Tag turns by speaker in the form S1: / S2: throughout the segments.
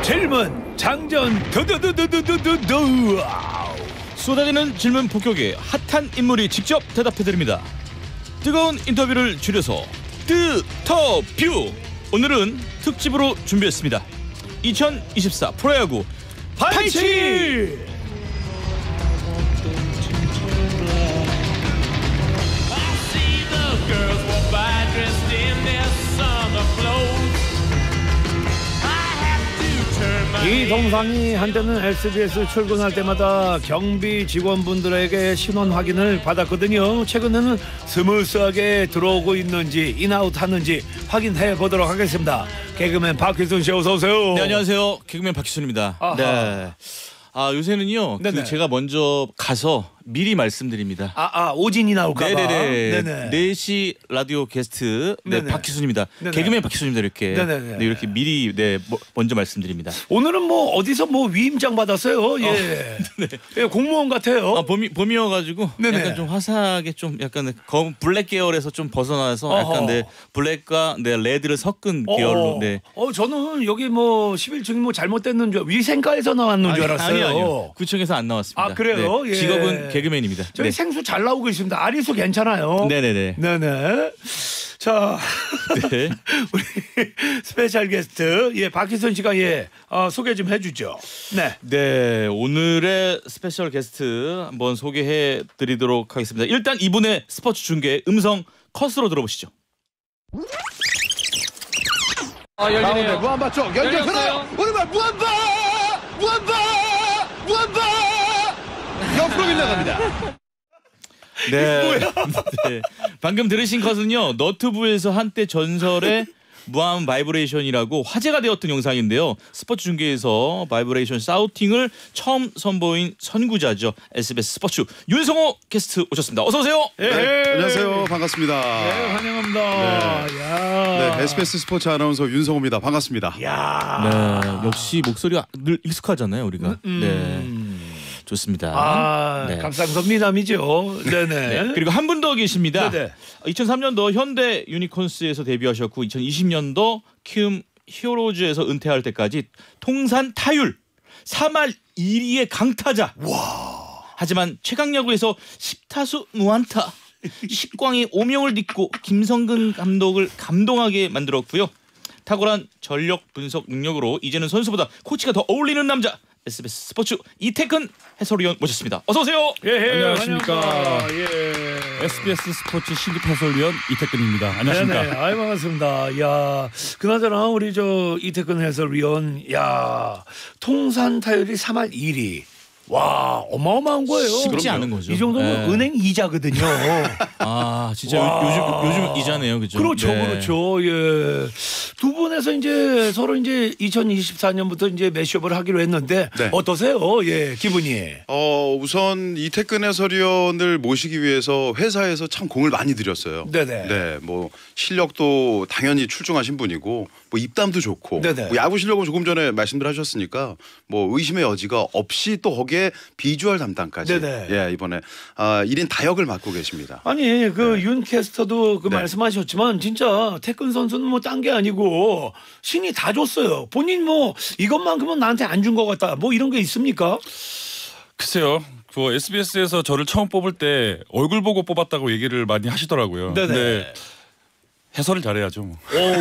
S1: 질문 장전 두두두두두두두.
S2: 쏟아지는 질문 폭격에 핫한 인물이 직접 대답해드립니다. 뜨거운 인터뷰를 줄여서 뜨터뷰. 오늘은 특집으로 준비했습니다. 2024 프로야구 파이치.
S1: 이 동상이 한때는 SBS 출근할 때마다 경비 직원분들에게 신원 확인을 받았거든요. 최근에는 스무스하게 들어오고 있는지 인아웃 하는지 확인해 보도록 하겠습니다. 개그맨 박희순 씨 어서 오세요.
S2: 네, 안녕하세요. 개그맨 박희순입니다.
S1: 아하.
S2: 네. 요새는요. 제가 먼저 가서 미리 말씀드립니다.
S1: 오진이 나올까봐.
S2: 네네네.
S1: 네네.
S2: 4시 라디오 게스트
S1: 네네.
S2: 박희순입니다.
S1: 네네.
S2: 개그맨 박희순입니다. 이렇게.
S1: 네네네.
S2: 네, 이렇게 미리 먼저 말씀드립니다.
S1: 오늘은 뭐 어디서 뭐 위임장 받았어요? 예.
S2: 네.
S1: 예, 공무원 같아요.
S2: 봄이어가지고
S1: 네네.
S2: 약간 좀 화사하게 좀 약간 블랙 계열에서 좀 벗어나서 약간 블랙과 레드를 섞은 계열로. 네.
S1: 저는 여기 뭐 11층이 뭐 잘못됐는 줄 위생과에서 나왔는 줄 알았어요.
S2: 아니요. 구청에서 안 나왔습니다.
S1: 아, 그래요?
S2: 네.
S1: 예.
S2: 직업은 개그맨입니다.
S1: 저희
S2: 네.
S1: 생수 잘 나오고 있습니다. 아리수 괜찮아요?
S2: 네네네.
S1: 네네. 자,
S2: 네.
S1: 우리 스페셜 게스트 박희순 씨가 소개 좀 해주죠. 네.
S2: 네, 오늘의 스페셜 게스트 한번 소개해드리도록 하겠습니다. 일단 이분의 스포츠 중계 음성 컷으로 들어보시죠.
S3: 열리네요. 무한바 쪽 연결 들어요. 오른발 무한바 옆으로 밀려갑니다.
S2: 네. 네. 방금 들으신 컷은요, 너튜브에서 한때 전설의 무한 바이브레이션이라고 화제가 되었던 영상인데요. 스포츠 중계에서 바이브레이션 사우팅을 처음 선보인 선구자죠. SBS 스포츠 윤성호 게스트 오셨습니다. 어서 오세요.
S1: 예.
S3: 네, 안녕하세요. 반갑습니다.
S1: 네, 환영합니다.
S3: 네.
S1: 야.
S3: 네, SBS 스포츠 아나운서 윤성호입니다. 반갑습니다.
S1: 야.
S2: 네, 역시 목소리가 늘 익숙하잖아요, 우리가. 네, 좋습니다. 네.
S1: 감상선미남이죠. 네네.
S2: 네. 그리고 한 분 더 계십니다.
S1: 네네.
S2: 2003년도 현대 유니콘스에서 데뷔하셨고 2020년도 키움 히어로즈에서 은퇴할 때까지 통산 타율 3할 1리의 강타자. 와. 하지만 최강야구에서 10타수 무안타. 식광이 오명을 딛고 김성근 감독을 감동하게 만들었고요. 탁월한 전력 분석 능력으로 이제는 선수보다 코치가 더 어울리는 남자. SBS 스포츠 이태근 해설위원 모셨습니다. 어서 오세요.
S1: 예,
S4: 안녕하십니까.
S1: 환영합니다. 예.
S4: SBS 스포츠 신입 해설위원 이태근입니다. 안녕하십니까.
S1: 네네. 아이 반갑습니다. 야, 그나저나 우리 이태근 해설위원, 야, 통산 타율이 3할 1위. 와, 어마어마한 거예요.
S2: 쉽지 않은 거죠.
S1: 이 정도면
S2: 네.
S1: 은행 이자거든요.
S2: 진짜 요즘 이자네요, 그죠?
S1: 그렇죠,
S2: 네.
S1: 그렇죠. 예. 두 분에서 이제 서로 이제 2024년부터 이제 매시업을 하기로 했는데
S3: 네.
S1: 어떠세요? 예, 기분이.
S3: 우선 이태근 해설위원을 모시기 위해서 회사에서 참 공을 많이 들였어요.
S1: 네네.
S3: 네, 뭐 실력도 당연히 출중하신 분이고 뭐 입담도 좋고
S1: 네네.
S3: 뭐 야구 실력은 조금 전에 말씀들 하셨으니까 뭐 의심의 여지가 없이 또 거기에 비주얼 담당까지
S1: 네네.
S3: 예, 이번에 1인 다역을 맡고 계십니다.
S1: 아니 윤 캐스터도
S3: 네.
S1: 말씀하셨지만 진짜 태근 선수는 뭐 딴 게 아니고 신이 다 줬어요. 본인 뭐 이것만큼은 나한테 안 준 것 같다. 뭐 이런 게 있습니까?
S4: 글쎄요. 그 SBS에서 저를 처음 뽑을 때 얼굴 보고 뽑았다고 얘기를 많이 하시더라고요.
S1: 네네.
S4: 근데 해설을 잘해야죠. 뭐.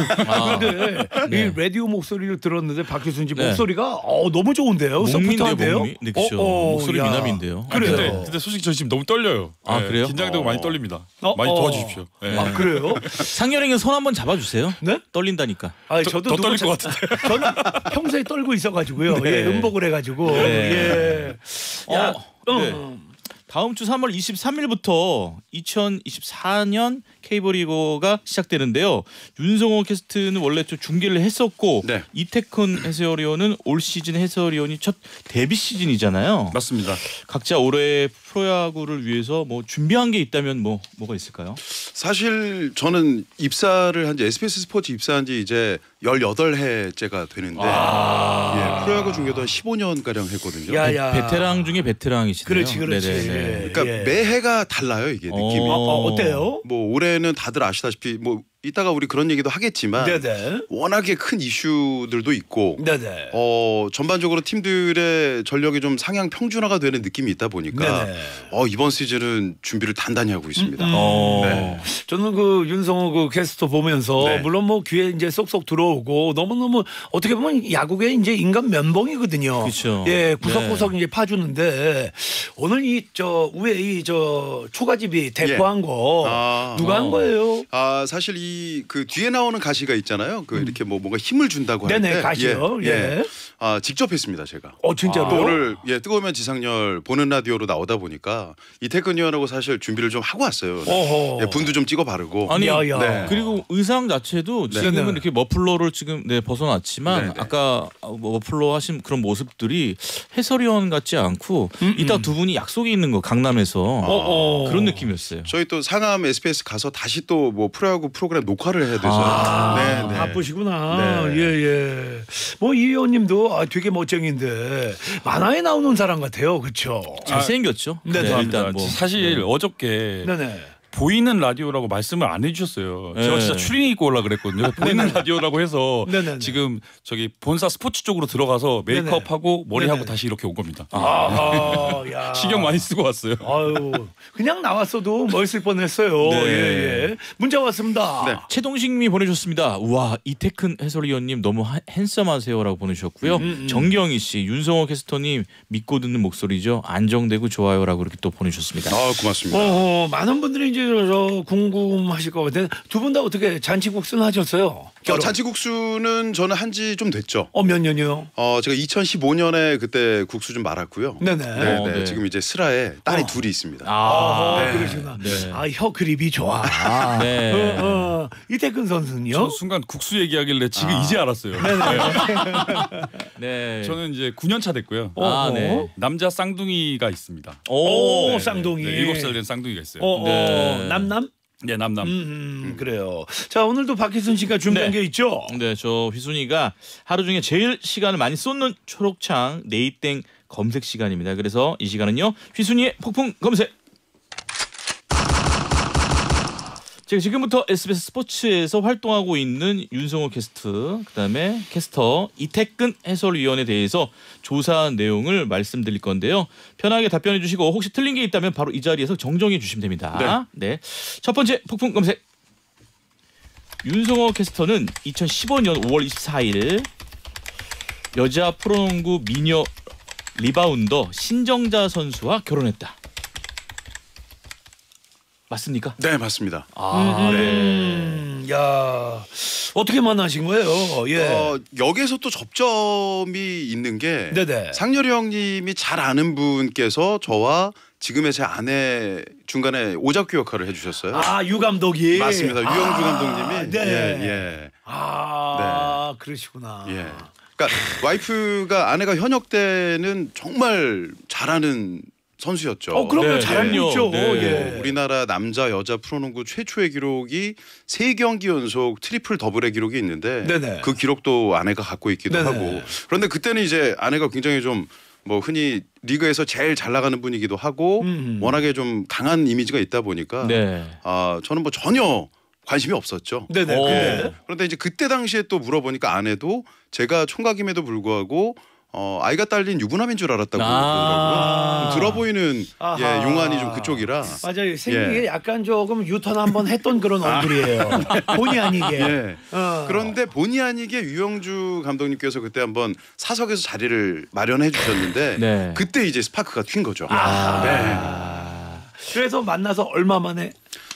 S1: 근데
S2: 네.
S1: 이 라디오 목소리를 들었는데 박희순 씨
S2: 네.
S1: 목소리가 너무 좋은데요.
S2: 목미인데요,
S1: 소프트한데요.
S2: 목미. 네, 그렇죠. 목소리
S1: 야.
S2: 미남인데요.
S1: 그래요.
S2: 네.
S4: 근데 솔직히 저 지금 너무 떨려요.
S2: 그래요?
S4: 긴장되고 많이 떨립니다.
S1: 어,
S4: 많이
S1: 어.
S4: 도와주십시오. 네.
S1: 아, 그래요?
S2: 상렬이는 손 한번 잡아주세요.
S1: 네?
S2: 떨린다니까.
S1: 아니,
S4: 더
S1: 저도
S4: 떨릴
S1: 누구
S4: 것 같은데.
S1: 저는 평소에 떨고 있어가지고요.
S2: 네.
S1: 예, 음복을 해가지고.
S2: 네.
S1: 예. 야,
S2: 네. 다음 주 3월 23일부터 2024년 케이블리그가 시작되는데요. 윤성호 캐스트는 원래 좀 중계를 했었고
S3: 네.
S2: 이태근 해설위원은 올 시즌 해설위원이 첫 데뷔 시즌이잖아요.
S4: 맞습니다.
S2: 각자 올해 프로야구를 위해서 뭐 준비한 게 있다면 뭐가 있을까요?
S3: 사실 저는 입사를 한 지 SBS 스포츠 입사한 지 이제 18해째가 되는데 예, 프로야구 중계도 한 15년 가량 했거든요.
S1: 야.
S2: 베테랑 중에 베테랑이시네요.
S1: 그렇지.
S2: 네네.
S1: 예.
S3: 그러니까 매해가 달라요 이게 느낌이.
S1: 어때요?
S3: 뭐 올해는 다들 아시다시피 뭐 이따가 우리 그런 얘기도 하겠지만
S1: 네네.
S3: 워낙에 큰 이슈들도 있고
S1: 네네.
S3: 전반적으로 팀들의 전력이 좀 상향 평준화가 되는 느낌이 있다 보니까
S1: 네네.
S3: 이번 시즌은 준비를 단단히 하고 있습니다.
S1: 네. 저는 그 윤성호 그 게스트 보면서
S3: 네.
S1: 물론 뭐 귀에 이제 쏙쏙 들어오고 너무너무 어떻게 보면 야구의 이제 인간 면봉이거든요.
S2: 그렇죠.
S1: 예, 구석구석 이제 파주는데 오늘 이 저 위에 이 저 초가집이 대포한 거 누가 한 거예요?
S3: 사실 이 그 뒤에 나오는 가시가 있잖아요. 그 이렇게 뭐 뭔가 힘을 준다고 할 때,
S1: 네네, 가시요. 예.
S3: 직접 했습니다 제가.
S1: 진짜로요?
S3: 또 오늘 뜨거우면 지상렬 보는 라디오로 나오다 보니까 이태근 의원하고 사실 준비를 좀 하고 왔어요.
S1: 어허.
S3: 예, 분도 좀 찍어 바르고.
S2: 아니
S1: 야야.
S3: 네.
S2: 그리고 의상 자체도 지금은
S1: 네네.
S2: 이렇게 머플러를 지금 벗어났지만
S3: 네네.
S2: 아까 머플러 하신 그런 모습들이 해설위원 같지 않고 이따 두 분이 약속이 있는 거 강남에서 그런 느낌이었어요.
S3: 저희 또 상암 SBS 가서 다시 또 뭐 프로야구 프로그램 녹화를 해야 돼서. 네.
S1: 바쁘시구나.
S3: 네.
S1: 예. 뭐 이 의원님도 되게 멋쟁인데 만화에 나오는 사람 같아요. 그렇죠?
S2: 잘생겼죠.
S1: 네,
S2: 일단 뭐
S4: 사실 어저께
S1: 네네.
S4: 보이는 라디오라고 말씀을 안 해주셨어요.
S2: 네.
S4: 제가 진짜 추리닝 입고 올라 그랬거든요. 보이는 라디오라고 해서
S1: 네네네.
S4: 지금 저기 본사 스포츠 쪽으로 들어가서 메이크업하고 머리하고
S1: 네네.
S4: 다시 이렇게 온 겁니다.
S1: 야.
S4: 신경 많이 쓰고 왔어요.
S1: 아유, 그냥 나왔어도 멋있을 뻔했어요.
S2: 네.
S1: 예. 문자 왔습니다.
S3: 네.
S2: 최동식님이 보내주셨습니다. 우와 이태큰 해설위원님 너무 핸섬하세요라고 보내주셨고요. 정경희 씨, 윤성호 캐스터님 믿고 듣는 목소리죠. 안정되고 좋아요라고 이렇게 또 보내주셨습니다.
S3: 고맙습니다.
S1: 많은 분들이 이제 저 궁금하실 것 같은데 두 분 다 어떻게 잔치국수는 하셨어요? 결혼.
S3: 잔치국수는 저는 한지 좀 됐죠.
S1: 몇 년이요?
S3: 제가 2015년에 그때 국수 좀 말았고요.
S1: 네네.
S2: 네.
S3: 지금 이제 슬하에 딸이 둘이 있습니다.
S1: 그러시구나.
S2: 네.
S1: 혀 그립이 좋아.
S2: 네.
S1: 이태근 선수는요?
S4: 저 순간 국수 얘기하길래 지금 이제 알았어요.
S2: 네.
S4: 저는 이제 9년 차 됐고요.
S2: 네.
S4: 남자 쌍둥이가 있습니다.
S1: 오, 쌍둥이.
S4: 7살 된 쌍둥이가 있어요.
S2: 네.
S1: 남남?
S4: 네, 남남.
S1: 그래요. 자, 오늘도 박희순 씨가 준비한
S2: 네.
S1: 게 있죠?
S2: 네, 저 휘순이가 하루 중에 제일 시간을 많이 쏟는 초록창 네이땡 검색 시간입니다. 그래서 이 시간은요 휘순이의 폭풍 검색. 제가 지금부터 SBS 스포츠에서 활동하고 있는 윤성호 캐스트, 그다음에 캐스터 이태근 해설위원에 대해서 조사한 내용을 말씀드릴 건데요. 편하게 답변해 주시고 혹시 틀린 게 있다면 바로 이 자리에서 정정해 주시면 됩니다. 네. 첫 번째 폭풍 검색. 윤성호 캐스터는 2015년 5월 24일 여자 프로농구 미녀 리바운더 신정자 선수와 결혼했다. 맞습니까?
S3: 네, 맞습니다.
S1: 야, 어떻게 만나신 거예요? 예.
S3: 여기에서 또 접점이 있는 게
S1: 네네.
S3: 상렬이 형님이 잘 아는 분께서 저와 지금의 제 아내 중간에 오작교 역할을 해주셨어요.
S1: 유 감독이
S3: 맞습니다. 유영주 감독님이.
S1: 네.
S3: 예.
S1: 그러시구나.
S3: 예. 그러니까 와이프가 아내가 현역 때는 정말 잘하는 선수였죠.
S1: 그럼요.
S2: 네,
S1: 잘알고
S2: 그럼요.
S1: 있죠.
S2: 네.
S1: 예.
S3: 우리나라 남자 여자 프로농구 최초의 기록이 3경기 연속 트리플 더블의 기록이 있는데
S1: 네네.
S3: 그 기록도 아내가 갖고 있기도
S1: 네네.
S3: 하고 그런데 그때는 이제 아내가 굉장히 좀 뭐 흔히 리그에서 제일 잘 나가는 분이기도 하고 워낙에 좀 강한 이미지가 있다 보니까
S2: 네.
S3: 저는 뭐 전혀 관심이 없었죠.
S1: 네네.
S2: 오.
S1: 근데
S3: 그런데 이제 그때 당시에 또 물어보니까 아내도 제가 총각임에도 불구하고 아이가 딸린 유부남인 줄 알았다고 그러더라고요. 좀 들어 보이는
S1: 아하.
S3: 용안이 좀 그쪽이라.
S1: 맞아요. 생기게
S3: 예.
S1: 약간 조금 유턴 한번 했던 그런 얼굴이에요. 본의 아니게.
S3: 예.
S1: 어.
S3: 그런데 본의 아니게 유영주 감독님께서 그때 한번 사석에서 자리를 마련해 주셨는데
S2: 네.
S3: 그때 이제 스파크가 튄 거죠.
S1: 그래서 만나서 얼마 만에?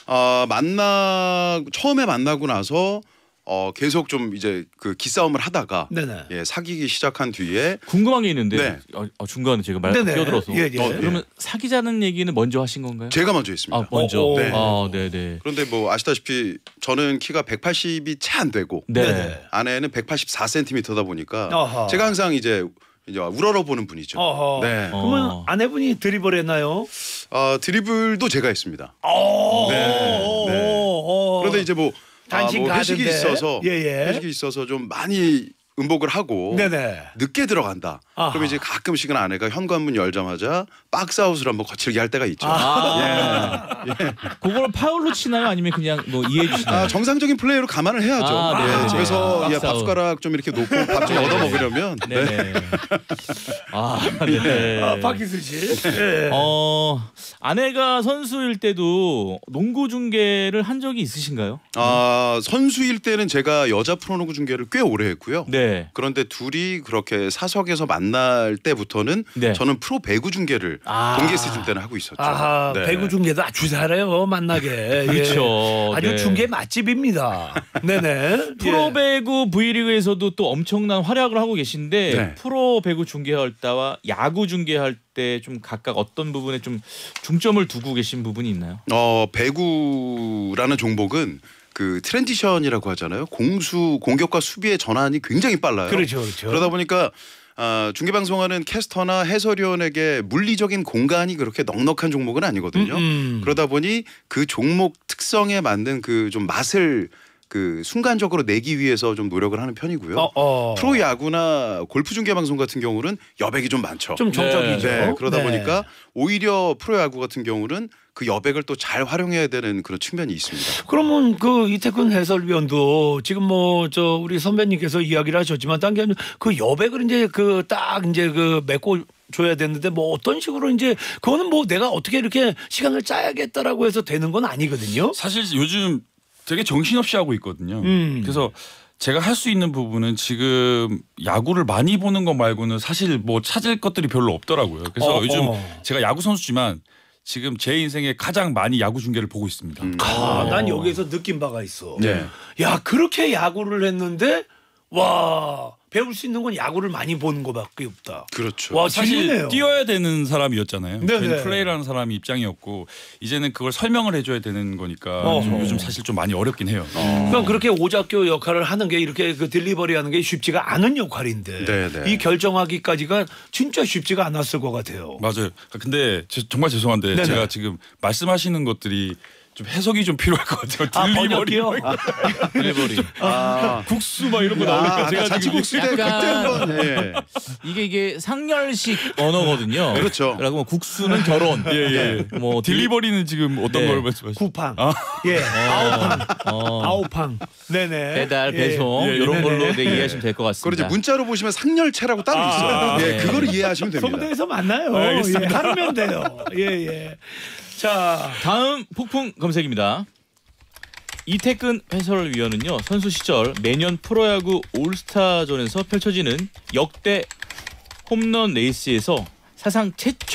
S3: 처음에 만나고 나서 계속 좀 이제 그 기싸움을 하다가
S1: 네네.
S3: 사귀기 시작한 뒤에
S2: 궁금한 게 있는데
S3: 네.
S2: 중간에 제가 말
S1: 네네.
S2: 끼어들어서
S1: 예.
S2: 그러면 사귀자는 얘기는 먼저 하신 건가요?
S3: 제가 먼저 했습니다.
S2: 먼저.
S3: 네.
S2: 네네.
S3: 그런데 뭐 아시다시피 저는 키가 180이 채 안 되고
S2: 네.
S3: 아내는 184cm다 보니까
S1: 어허.
S3: 제가 항상 이제 우러러 보는 분이죠.
S1: 어허.
S3: 네.
S1: 그러면 아내분이 드리블 했나요?
S3: 드리블도 제가 했습니다.
S1: 네.
S3: 그런데 이제 뭐
S1: 단신
S3: 회식이
S1: 가든데.
S3: 있어서
S1: 예.
S3: 회식이 있어서 좀 많이 음복을 하고
S1: 네네.
S3: 늦게 들어간다.
S1: 아하.
S3: 그럼 이제 가끔씩은 아내가 현관문 열자마자 박스아웃을 한번 거칠게 할 때가 있죠.
S2: 그거를 파울로 치나요? 아니면 그냥 뭐 이해해 주시나요?
S3: 정상적인 플레이로 감안을 해야죠.
S2: 네.
S3: 집에서
S2: 박스아웃.
S3: 밥숟가락 좀 이렇게 놓고 밥 좀 얻어 먹으려면
S2: 네네. 네.
S1: 박희수 씨. 네.
S2: 아내가 선수일 때도 농구 중계를 한 적이 있으신가요?
S3: 선수일 때는 제가 여자 프로농구 중계를 꽤 오래 했고요.
S2: 네.
S3: 그런데 둘이 그렇게 사석에서 만날 때부터는
S2: 네.
S3: 저는 프로 배구 중계를 동계 시즌 때는 하고 있었죠.
S1: 아하,
S3: 네.
S1: 배구 중계도 아주 잘해요 만나게.
S2: 그렇죠.
S1: 아주
S2: 네.
S1: 중계 맛집입니다. 네네.
S2: 프로배구 V리그에서도 또 엄청난 활약을 하고 계신데
S3: 네.
S2: 프로배구 중계할 때와 야구 중계할 때 좀 각각 어떤 부분에 좀 중점을 두고 계신 부분이 있나요?
S3: 배구라는 종목은 그 트랜지션이라고 하잖아요. 공격과 수비의 전환이 굉장히 빨라요.
S1: 그렇죠, 그렇죠.
S3: 그러다 보니까 중계방송하는 캐스터나 해설위원에게 물리적인 공간이 그렇게 넉넉한 종목은 아니거든요. 그러다 보니 그 종목 특성에 맞는 그 좀 맛을 그 순간적으로 내기 위해서 좀 노력을 하는 편이고요. 프로 야구나 골프 중계 방송 같은 경우는 여백이 좀 많죠.
S1: 좀 정적이죠.
S3: 네, 그러다
S1: 네.
S3: 보니까 오히려 프로 야구 같은 경우는 그 여백을 또 잘 활용해야 되는 그런 측면이 있습니다.
S1: 그러면 그 이태근 해설위원도 지금 뭐 저 우리 선배님께서 이야기를 하셨지만 딴 게 아니라 그 여백을 이제 그 딱 이제 그 메꿔 줘야 되는데 뭐 어떤 식으로 이제 그거는 뭐 내가 어떻게 이렇게 시간을 짜야겠다라고 해서 되는 건 아니거든요.
S4: 사실 요즘 되게 정신없이 하고 있거든요. 그래서 제가 할 수 있는 부분은 지금 야구를 많이 보는 것 말고는 사실 뭐 찾을 것들이 별로 없더라고요. 그래서 요즘 제가 야구 선수지만 지금 제 인생에 가장 많이 야구 중계를 보고 있습니다.
S1: 난 여기에서 느낀 바가 있어.
S3: 네.
S1: 야 그렇게 야구를 했는데 와 배울 수 있는 건 야구를 많이 보는 거밖에 없다.
S3: 그렇죠.
S1: 와
S4: 사실
S1: 재밌네요.
S4: 뛰어야 되는 사람이었잖아요.
S1: 네네.
S4: 저희는 플레이를 하는 사람이 입장이었고 이제는 그걸 설명을 해줘야 되는 거니까 요즘 사실 좀 많이 어렵긴 해요.
S1: 그러니까 그렇게 오작교 역할을 하는 게 이렇게 그 딜리버리하는 게 쉽지가 않은 역할인데
S3: 네네.
S1: 이 결정하기까지가 진짜 쉽지가 않았을 것 같아요.
S4: 맞아요. 근데 정말 죄송한데
S1: 네네.
S4: 제가 지금 말씀하시는 것들이 좀 해석이 좀 필요할 것 같아요. 딜리버리,
S1: 번역기요?
S2: 딜리버리.
S4: 국수 막 이런 거 나오니까 제가 지금
S3: 자치국수 때 그때
S2: 약간-
S3: 한번 예.
S2: 이게 상렬식 언어거든요.
S3: 그렇죠.
S2: 그리고 뭐 국수는 결혼.
S4: 예.
S2: 뭐
S4: 딜리버리는 지금 어떤
S2: 네.
S4: 걸 말씀하시죠?
S1: 구팡, 예, 아우팡, 아우팡, 네네.
S2: 배달,
S1: 예.
S2: 배송
S4: 예,
S2: 이런
S1: 네네.
S2: 걸로 네, 이해하시면 될 것
S3: 그걸
S2: 같습니다.
S3: 이제 문자로 보시면 상열체라고 따로 있어요. 예,
S2: 네.
S3: 그거를 이해하시면 됩니다.
S1: 송대에서 만나요. 예, 하면 돼요. 예. 자,
S2: 다음 폭풍 검색입니다. 이태근 해설위원은요 선수 시절 매년 프로야구 올스타전에서 펼쳐지는 역대 홈런 레이스에서 사상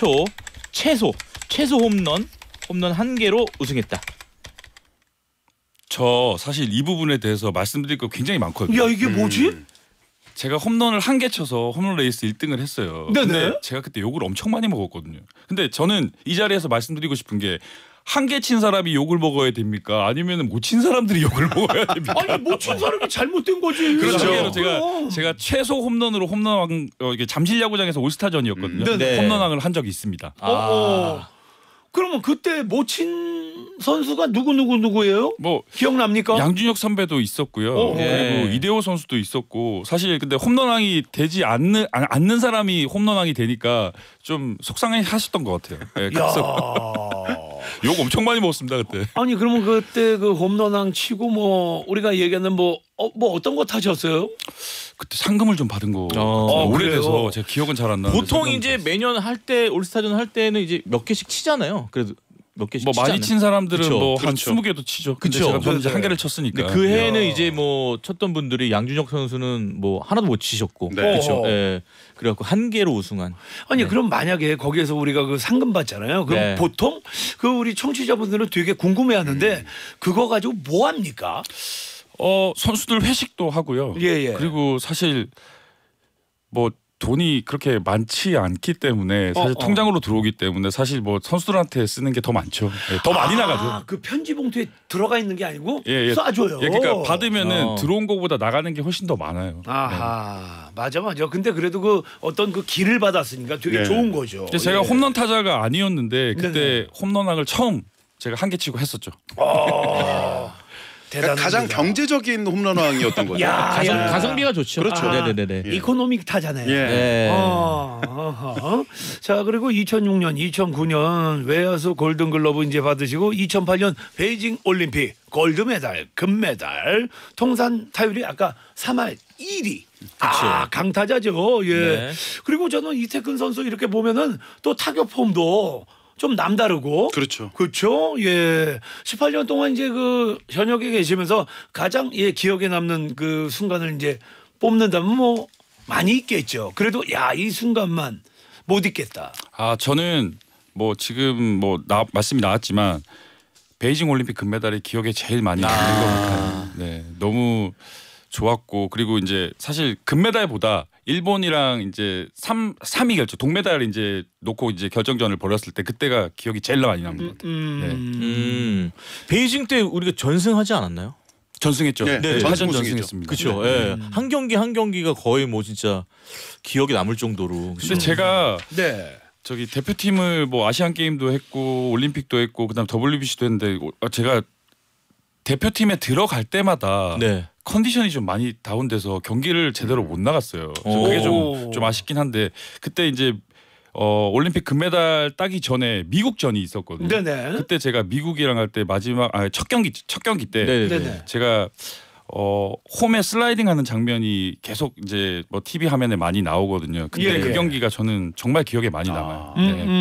S2: 최소 홈런 1개로 우승했다.
S4: 저 사실 이 부분에 대해서 말씀드릴 거 굉장히 많거든요.
S1: 야 이게 뭐지?
S4: 제가 홈런을 1개 쳐서 홈런 레이스 1등을 했어요.
S1: 네네.
S4: 근데 제가 그때 욕을 엄청 많이 먹었거든요. 근데 저는 이 자리에서 말씀드리고 싶은 게 1개 친 사람이 욕을 먹어야 됩니까? 아니면 못 친 사람들이 욕을 먹어야 됩니까?
S1: 아니 못 친 사람이 잘못된 거지.
S4: 그렇죠.
S1: 그럼.
S4: 제가 최소 홈런으로 홈런왕 이게 잠실야구장에서 올스타전이었거든요.
S2: 네네.
S4: 홈런왕을 한 적이 있습니다.
S1: 그러면 그때 못 친 선수가 누구예요?
S4: 뭐
S1: 기억납니까?
S4: 양준혁 선배도 있었고요. 그리고
S2: 네.
S4: 이대호 선수도 있었고 사실 근데 홈런왕이 되지 않는 사람이 홈런왕이 되니까 좀 속상해 하셨던 것 같아요. 네, 그래서 욕 엄청 많이 먹었습니다 그때.
S1: 아니 그러면 그때 그 홈런왕 치고 뭐 우리가 얘기하는 뭐 어떤 거 타셨어요?
S4: 그때 상금을 좀 받은 거 오래돼서
S1: 그래요?
S4: 제가 기억은 잘 안 나는데
S2: 보통
S4: 상금
S2: 이제
S4: 받았어요.
S2: 매년 할 때 올스타전 할 때는 이제 몇 개씩 치잖아요. 그래도 몇 개씩
S4: 뭐 많이
S2: 치잖아요.
S4: 친 사람들은
S2: 그쵸.
S4: 뭐 한
S3: 그렇죠.
S4: 20개도 치죠. 근데
S2: 그쵸.
S4: 제가 저는 이제
S1: 네네.
S4: 한 개를 쳤으니까.
S2: 근데 그 해에는
S1: 야.
S2: 이제 뭐 쳤던 분들이 양준혁 선수는 뭐 하나도 못 치셨고,
S3: 네.
S2: 그렇죠.
S1: 어허.
S2: 예, 그래갖고 1개로 우승한.
S1: 아니 그럼 만약에 거기에서 우리가 그 상금 받잖아요. 그럼
S2: 네.
S1: 보통 그 우리 청취자분들은 되게 궁금해하는데 그거 가지고 뭐 합니까?
S4: 선수들 회식도 하고요.
S1: 예.
S4: 그리고 사실 뭐 돈이 그렇게 많지 않기 때문에 사실 통장으로 들어오기 때문에 사실 뭐 선수들한테 쓰는 게 더 많죠. 예, 더 많이 나가죠.
S1: 그 편지 봉투에 들어가 있는 게 아니고
S4: 예.
S1: 쏴줘요.
S4: 예, 그러니까 받으면은
S2: 어.
S4: 들어온 거보다 나가는 게 훨씬 더 많아요.
S1: 아하 맞아. 근데 그래도 그 어떤 그 길을 받았으니까 되게
S3: 네.
S1: 좋은 거죠.
S4: 근데 제가
S1: 예.
S4: 홈런 타자가 아니었는데 그때
S1: 네네.
S4: 홈런왕을 처음 제가 1개 치고 했었죠.
S1: 대단합니다.
S3: 가장 경제적인 홈런왕이었던 거죠.
S1: 야,
S2: 가성비가 좋죠.
S3: 그렇죠.
S2: 네네네.
S1: 이코노믹 타잖아요.
S3: 예.
S2: 네.
S1: 자, 그리고 2006년, 2009년 외야수 골든글러브 이제 받으시고 2008년 베이징 올림픽 골드메달, 금메달, 통산 타율이 아까 3할 1위. 강타자죠. 예.
S2: 네.
S1: 그리고 저는 이태근 선수 이렇게 보면은 또 타격 폼도 좀 남다르고
S3: 그렇죠.
S1: 그렇죠. 예. 18년 동안 이제 그 현역에 계시면서 가장 기억에 남는 그 순간을 이제 뽑는다면 뭐 많이 있겠죠. 그래도 이 순간만 못 잊겠다.
S4: 저는 뭐 지금 뭐 말씀이 나왔지만 베이징 올림픽 금메달이 기억에 제일 많이 남는 것 같아요. 네, 너무 좋았고 그리고 이제 사실 금메달보다 일본이랑 이제 3위 결정 동메달을 이제 놓고 이제 결정전을 벌였을 때 그때가 기억이 제일 많이 남는 것 같아요.
S2: 베이징 때 우리가 전승하지 않았나요?
S4: 전승했죠.
S3: 네,
S4: 전승
S3: 우승했죠.
S4: 전승했습니다.
S2: 그렇죠. 예. 한 경기 한 경기가 거의 뭐 진짜 기억에 남을 정도로.
S4: 근데 제가
S1: 네.
S4: 저기 대표팀을 뭐 아시안 게임도 했고 올림픽도 했고 그다음 WBC도 했는데 제가 대표팀에 들어갈 때마다
S2: 네.
S4: 컨디션이 좀 많이 다운돼서 경기를 제대로 못 나갔어요. 그래서 그게 좀 아쉽긴 한데 그때 이제 올림픽 금메달 따기 전에 미국전이 있었거든요.
S1: 네네.
S4: 그때 제가 미국이랑 할 때 마지막 첫 경기 때
S1: 네네.
S4: 제가 홈에 슬라이딩하는 장면이 계속 이제 뭐 TV 화면에 많이 나오거든요. 근데 그 경기가 저는 정말 기억에 많이 남아요.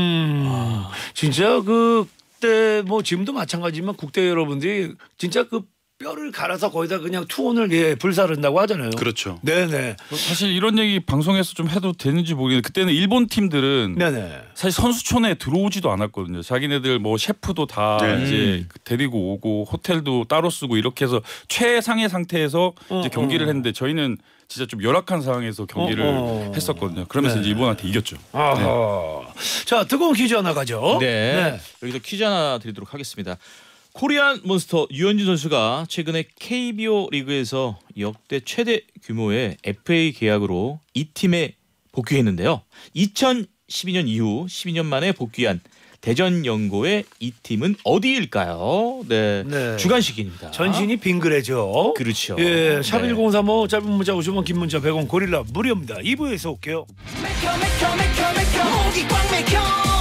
S1: 진짜 그때 뭐 지금도 마찬가지지만 국대 여러분들이 진짜 그 뼈를 갈아서 거기다 그냥 투혼을 불사른다고 하잖아요.
S3: 그렇죠.
S1: 네네.
S4: 사실 이런 얘기 방송에서 좀 해도 되는지 모르겠는데 그때는 일본 팀들은
S1: 네네.
S4: 사실 선수촌에 들어오지도 않았거든요. 자기네들 뭐 셰프도 다 이제 데리고 오고 호텔도 따로 쓰고 이렇게 해서 최상의 상태에서 이제 경기를 했는데 저희는 진짜 좀 열악한 상황에서 경기를 했었거든요. 그러면서 이제 일본한테 이겼죠.
S1: 자, 뜨거운 퀴즈 하나 가죠.
S2: 네. 여기서 퀴즈 하나 드리도록 하겠습니다. 코리안 몬스터 유현진 선수가 최근에 KBO 리그에서 역대 최대 규모의 FA 계약으로 이 팀에 복귀했는데요. 2012년 이후 12년 만에 복귀한 대전 연고의 이 팀은 어디일까요? 네. 주간식인입니다.
S1: 전신이 빙그레죠.
S2: 그렇죠.
S1: 예, 샵1035 짧은 문자 50원 긴 문자 100원 고릴라 무료입니다. 2부에서 올게요.
S5: 목이 꽉 막혀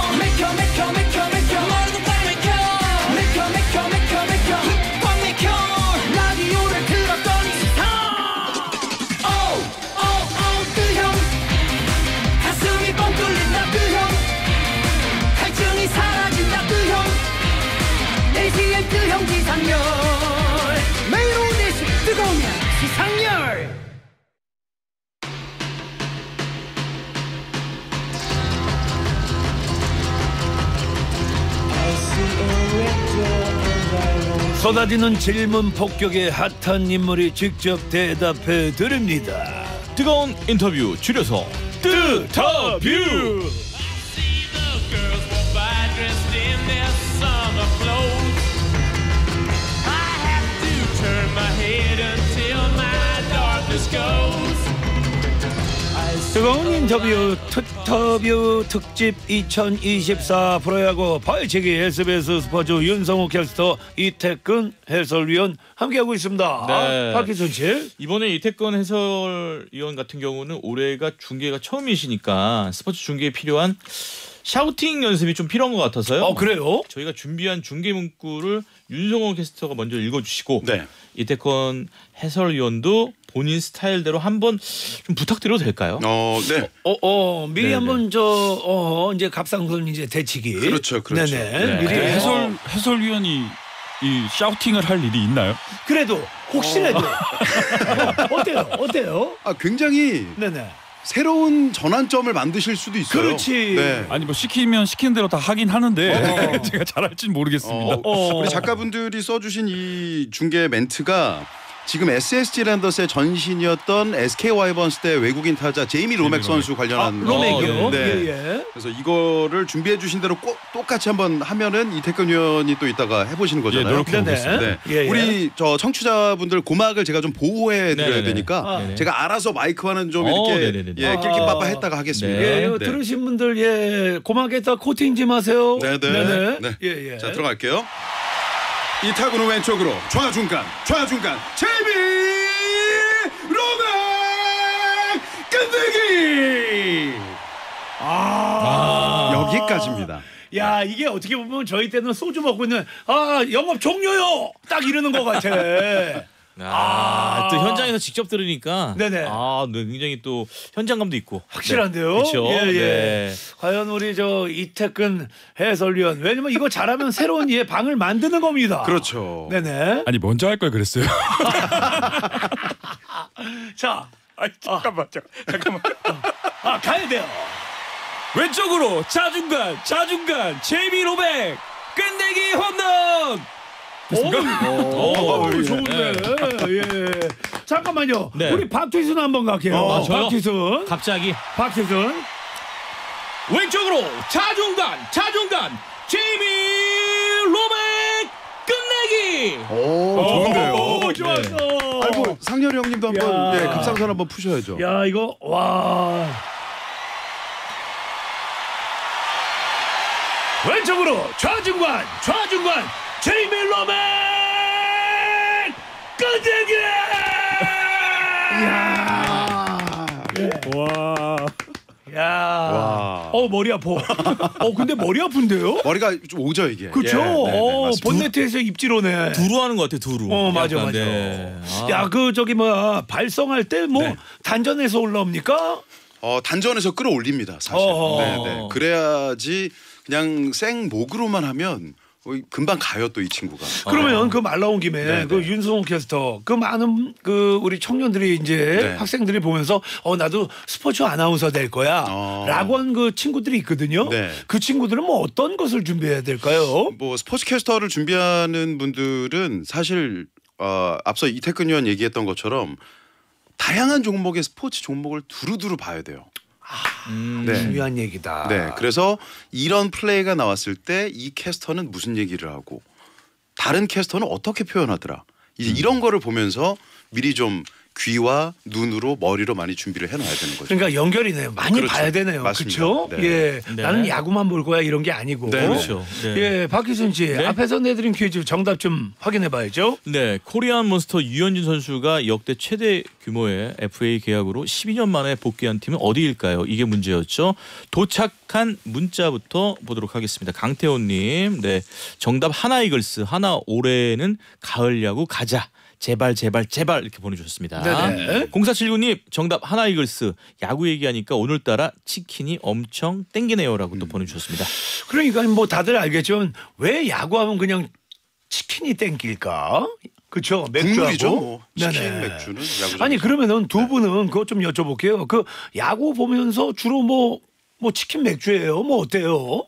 S5: 머리도 꽉 막혀 꽉 막혀 라디오를 틀었더니 뜨형 가슴이 뻥 뚫린다 뜨형 갈증이 사라진다 뜨형 4시엔 뜨형 기상열 매일 오후 4시 뜨거우면 기상열
S1: 쏟아지는 질문 폭격에 핫한 인물이 직접 대답해 드립니다.
S2: 뜨거운 인터뷰 줄여서 뜨터뷰.
S1: 뜨거운 인터뷰 특터뷰 특집 2024 프로야구 발치기 SBS 스포츠 윤성호 캐스터 이태근 해설위원 함께하고 있습니다.
S2: 네.
S1: 박희순 씨.
S2: 이번에 이태근 해설위원 같은 경우는 올해가 중계가 처음이시니까 스포츠 중계에 필요한 샤우팅 연습이 좀 필요한 것 같아서요.
S1: 그래요?
S2: 저희가 준비한 중계 문구를 윤성호 캐스터가 먼저 읽어주시고
S3: 네.
S2: 이태근 해설위원도 본인 스타일대로 한번 좀 부탁드려도 될까요?
S3: 네.
S1: 미리
S2: 네네.
S1: 한번 이제 갑상선 이제 대치기.
S3: 그렇죠.
S1: 네네.
S2: 네.
S1: 미리
S4: 해설위원이 이 샤우팅을 할 일이 있나요?
S1: 그래도 혹시라도 어때요?
S3: 굉장히
S1: 네네.
S3: 새로운 전환점을 만드실 수도 있어요.
S1: 그렇지.
S3: 네.
S4: 아니 뭐 시키면 시키는 대로 다 하긴 하는데 제가 잘할지는 모르겠습니다.
S3: 우리 작가분들이 써주신 이 중계 멘트가 지금 SSG 랜더스의 전신이었던 SK 와이번스 때 외국인 타자 제이미 로맥 선수 관련한
S1: 로맥이요?
S3: 네.
S1: 예.
S3: 그래서 이거를 준비해 주신 대로 꼭 똑같이 한번 하면은 이태근 의원이 또 이따가 해보시는 거잖아요.
S4: 노력해 보겠습니다.
S3: 네.
S1: 예.
S3: 우리 저 청취자분들 고막을 제가 좀 보호해 드려야
S2: 네네네.
S3: 되니까
S2: 네네.
S3: 제가 알아서 마이크와는 좀 이렇게
S2: 네네네.
S3: 낄낄빠빠 했다가 하겠습니다.
S1: 예,
S2: 네.
S1: 들으신 분들 고막에다 코팅 좀 하세요.
S3: 네네.
S1: 네네.
S3: 네.
S1: 예.
S3: 자 들어갈게요. 이 타구는 왼쪽으로 좌중간 제비 로맨 끝내기. 여기까지입니다.
S1: 야, 이게 어떻게 보면 저희 때는 소주 먹고 있는 영업 종료요 딱 이러는 것 같아.
S2: 또 현장에서 직접 들으니까
S1: 네네.
S2: 네, 굉장히 또 현장감도 있고
S1: 확실한데요.
S2: 네. 그렇죠.
S1: 예.
S2: 네.
S1: 과연 우리 저 이태근 해설위원, 왜냐면 이거 잘하면 새로운 방을 만드는 겁니다.
S3: 그렇죠.
S1: 네네.
S4: 아니 먼저 할 걸 그랬어요.
S1: 자,
S4: 잠깐만.
S1: 가야 돼요.
S2: 왼쪽으로 좌중간 제이미 로백 끝내기 홈런.
S1: 좋은데. 예. 잠깐만요.
S2: 네.
S1: 우리 박태순 한번 갈게요.
S2: 저요?
S1: 박태순.
S2: 갑자기
S1: 박태순.
S2: 왼쪽으로 좌중간 제이미 로백 끝내기.
S3: 좋은데요.
S1: 좋았어.
S3: 아이고 상렬이 형님도 한번
S1: 야.
S3: 급상선 한번 푸셔야죠.
S1: 야, 이거 와. 왼쪽으로 좌중간 제이미 로맨 끝내기. 야. 머리 아파. 근데 머리 아픈데요?
S3: 머리가 좀 오죠 이게.
S1: 그렇죠.
S3: 예, 네, 맞습니다.
S1: 본네트에서 입질 오네.
S2: 두루 하는 것 같아 두루.
S1: 맞아.
S2: 약간, 네.
S1: 야, 발성할 때
S2: 네.
S1: 단전에서 올라옵니까?
S3: 단전에서 끌어올립니다 사실. 네. 그래야지 그냥 생 목으로만 하면 금방 가요 또 이 친구가.
S1: 그러면 그 말 나온 김에
S3: 네,
S1: 그
S3: 네.
S1: 윤성호 캐스터 그 많은 그 우리 청년들이 이제
S3: 네.
S1: 학생들이 보면서 나도 스포츠 아나운서 될 거야 라고 한 그 친구들이 있거든요.
S3: 네.
S1: 그 친구들은 뭐 어떤 것을 준비해야 될까요?
S3: 뭐 스포츠 캐스터를 준비하는 분들은 사실 앞서 이태근 의원 얘기했던 것처럼 다양한 종목의 스포츠 종목을 두루두루 봐야 돼요. 네.
S1: 중요한 얘기다.
S3: 네, 그래서 이런 플레이가 나왔을 때 이 캐스터는 무슨 얘기를 하고 다른 캐스터는 어떻게 표현하더라. 이제 이런 거를 보면서 미리 좀 귀와 눈으로 머리로 많이 준비를 해놔야 되는 거죠.
S1: 그러니까 연결이네요. 많이
S3: 그렇죠.
S1: 봐야 되네요.
S3: 맞습니다.
S1: 그렇죠?
S3: 네.
S1: 예,
S2: 네.
S1: 나는 야구만 볼 거야 이런 게 아니고.
S3: 네.
S2: 그렇죠. 네.
S1: 예, 박희순 씨 앞에서 내드린 퀴즈 정답 좀 확인해봐야죠.
S2: 네, 코리안 몬스터 유현진 선수가 역대 최대 규모의 FA 계약으로 12년 만에 복귀한 팀은 어디일까요? 이게 문제였죠. 도착한 문자부터 보도록 하겠습니다. 강태호님, 네, 정답 하나 이글스. 하나 올해는 가을 야구 가자. 제발 이렇게 보내주셨습니다.
S1: 네네.
S2: 0479님 정답 하나 이글스. 야구 얘기하니까 오늘따라 치킨이 엄청 땡기네요라고 또 보내주셨습니다.
S1: 그러니까 뭐 다들 알겠지만 왜 야구하면 그냥 치킨이 땡길까? 그렇죠. 맥주하고.
S3: 국물이죠. 뭐. 치킨,
S1: 네네.
S3: 맥주는 야구장.
S1: 아니 그러면은 두 분은 그것 좀 여쭤볼게요. 그 야구 보면서 주로 뭐 치킨 맥주예요? 뭐 어때요?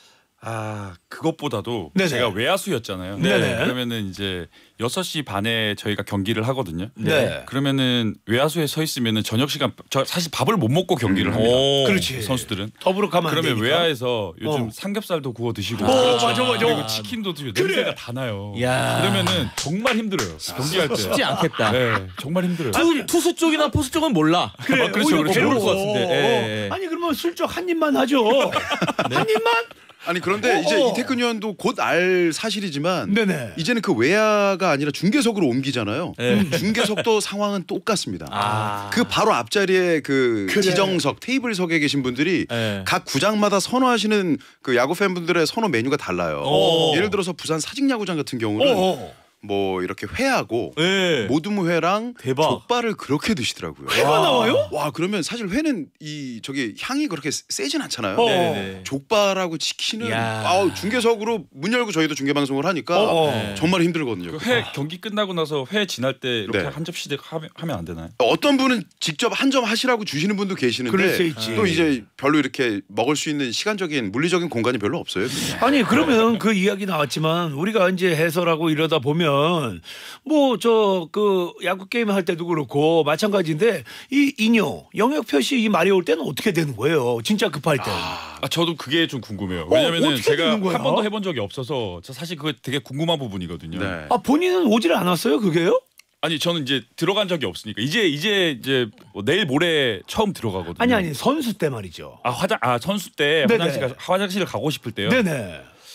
S4: 그것보다도
S1: 네네.
S4: 제가 외야수였잖아요.
S1: 네네.
S4: 그러면은 이제 6시 반에 저희가 경기를 하거든요.
S1: 네.
S4: 그러면은 외야수에 서 있으면은 저녁 시간 저 사실 밥을 못 먹고 경기를 합니다.
S1: 그렇지.
S4: 선수들은.
S1: 더불어 가면 안
S4: 그러면
S1: 되니까.
S4: 외야에서 요즘
S1: 어.
S4: 삼겹살도 구워 드시고
S1: 맞아.
S4: 그리고 치킨도 드시고 냄새가 다 나요.
S2: 야.
S4: 그러면은 정말 힘들어요. 경기할 때.
S2: 쉽지 않겠다.
S4: 네, 정말 힘들어요.
S2: 투수 쪽이나 포수 쪽은 몰라.
S1: 그래,
S4: 그렇죠,
S1: 오히려
S4: 그렇죠.
S1: 괴로울
S2: 것 같은데. 예.
S1: 아니 그러면 슬쩍 한 입만 하죠. 한 입만?
S3: 아니 그런데 이제 이태근 의원도 곧 알 사실이지만
S1: 네네.
S3: 이제는 그 외야가 아니라 중계석으로 옮기잖아요.
S2: 네.
S3: 중계석도 상황은 똑같습니다.
S2: 아.
S3: 그 바로 앞자리에 그
S1: 그래.
S3: 지정석 테이블석에 계신 분들이
S2: 네.
S3: 각 구장마다 선호하시는 그 야구 팬분들의 선호 메뉴가 달라요.
S2: 오.
S3: 예를 들어서 부산 사직야구장 같은 경우는 뭐 이렇게 회하고
S2: 네.
S3: 모둠회랑
S2: 대박.
S3: 족발을 그렇게 드시더라고요.
S1: 회가 나와요?
S3: 와 그러면 사실 회는 이 저기 향이 그렇게 세진 않잖아요.
S2: 네네.
S3: 족발하고 치킨은
S2: 야.
S3: 중계석으로 문 열고 저희도 중계 방송을 하니까
S2: 네.
S3: 정말 힘들거든요.
S4: 회 경기 끝나고 나서 회 지날 때 이렇게
S3: 네.
S4: 한 접시씩 하면 안 되나요?
S3: 어떤 분은 직접 한 점 하시라고 주시는 분도
S1: 그럴 수
S3: 계시는데
S1: 있지.
S3: 또 이제 별로 이렇게 먹을 수 있는 시간적인 물리적인 공간이 별로 없어요.
S1: 아니 그러면 그 이야기 나왔지만 우리가 이제 해설하고 이러다 보면 뭐 그 야구 게임 할 때도 그렇고 마찬가지인데 이 인요 영역 표시 이 말이 올 때는 어떻게 되는 거예요? 진짜 급할 때.
S4: 저도 그게 좀 궁금해요. 왜냐면은
S1: 어떻게
S4: 제가
S1: 되는 거야?
S4: 한 번도 해본 적이 없어서 저 사실 그거 되게 궁금한 부분이거든요.
S3: 네.
S1: 본인은 오질 않았어요 그게요?
S4: 아니 저는 이제 들어간 적이 없으니까 이제 뭐 내일 모레 처음 들어가거든요.
S1: 아니 선수 때 말이죠.
S4: 선수 때
S1: 네네.
S4: 화장실을 가고 싶을 때요.
S1: 네네.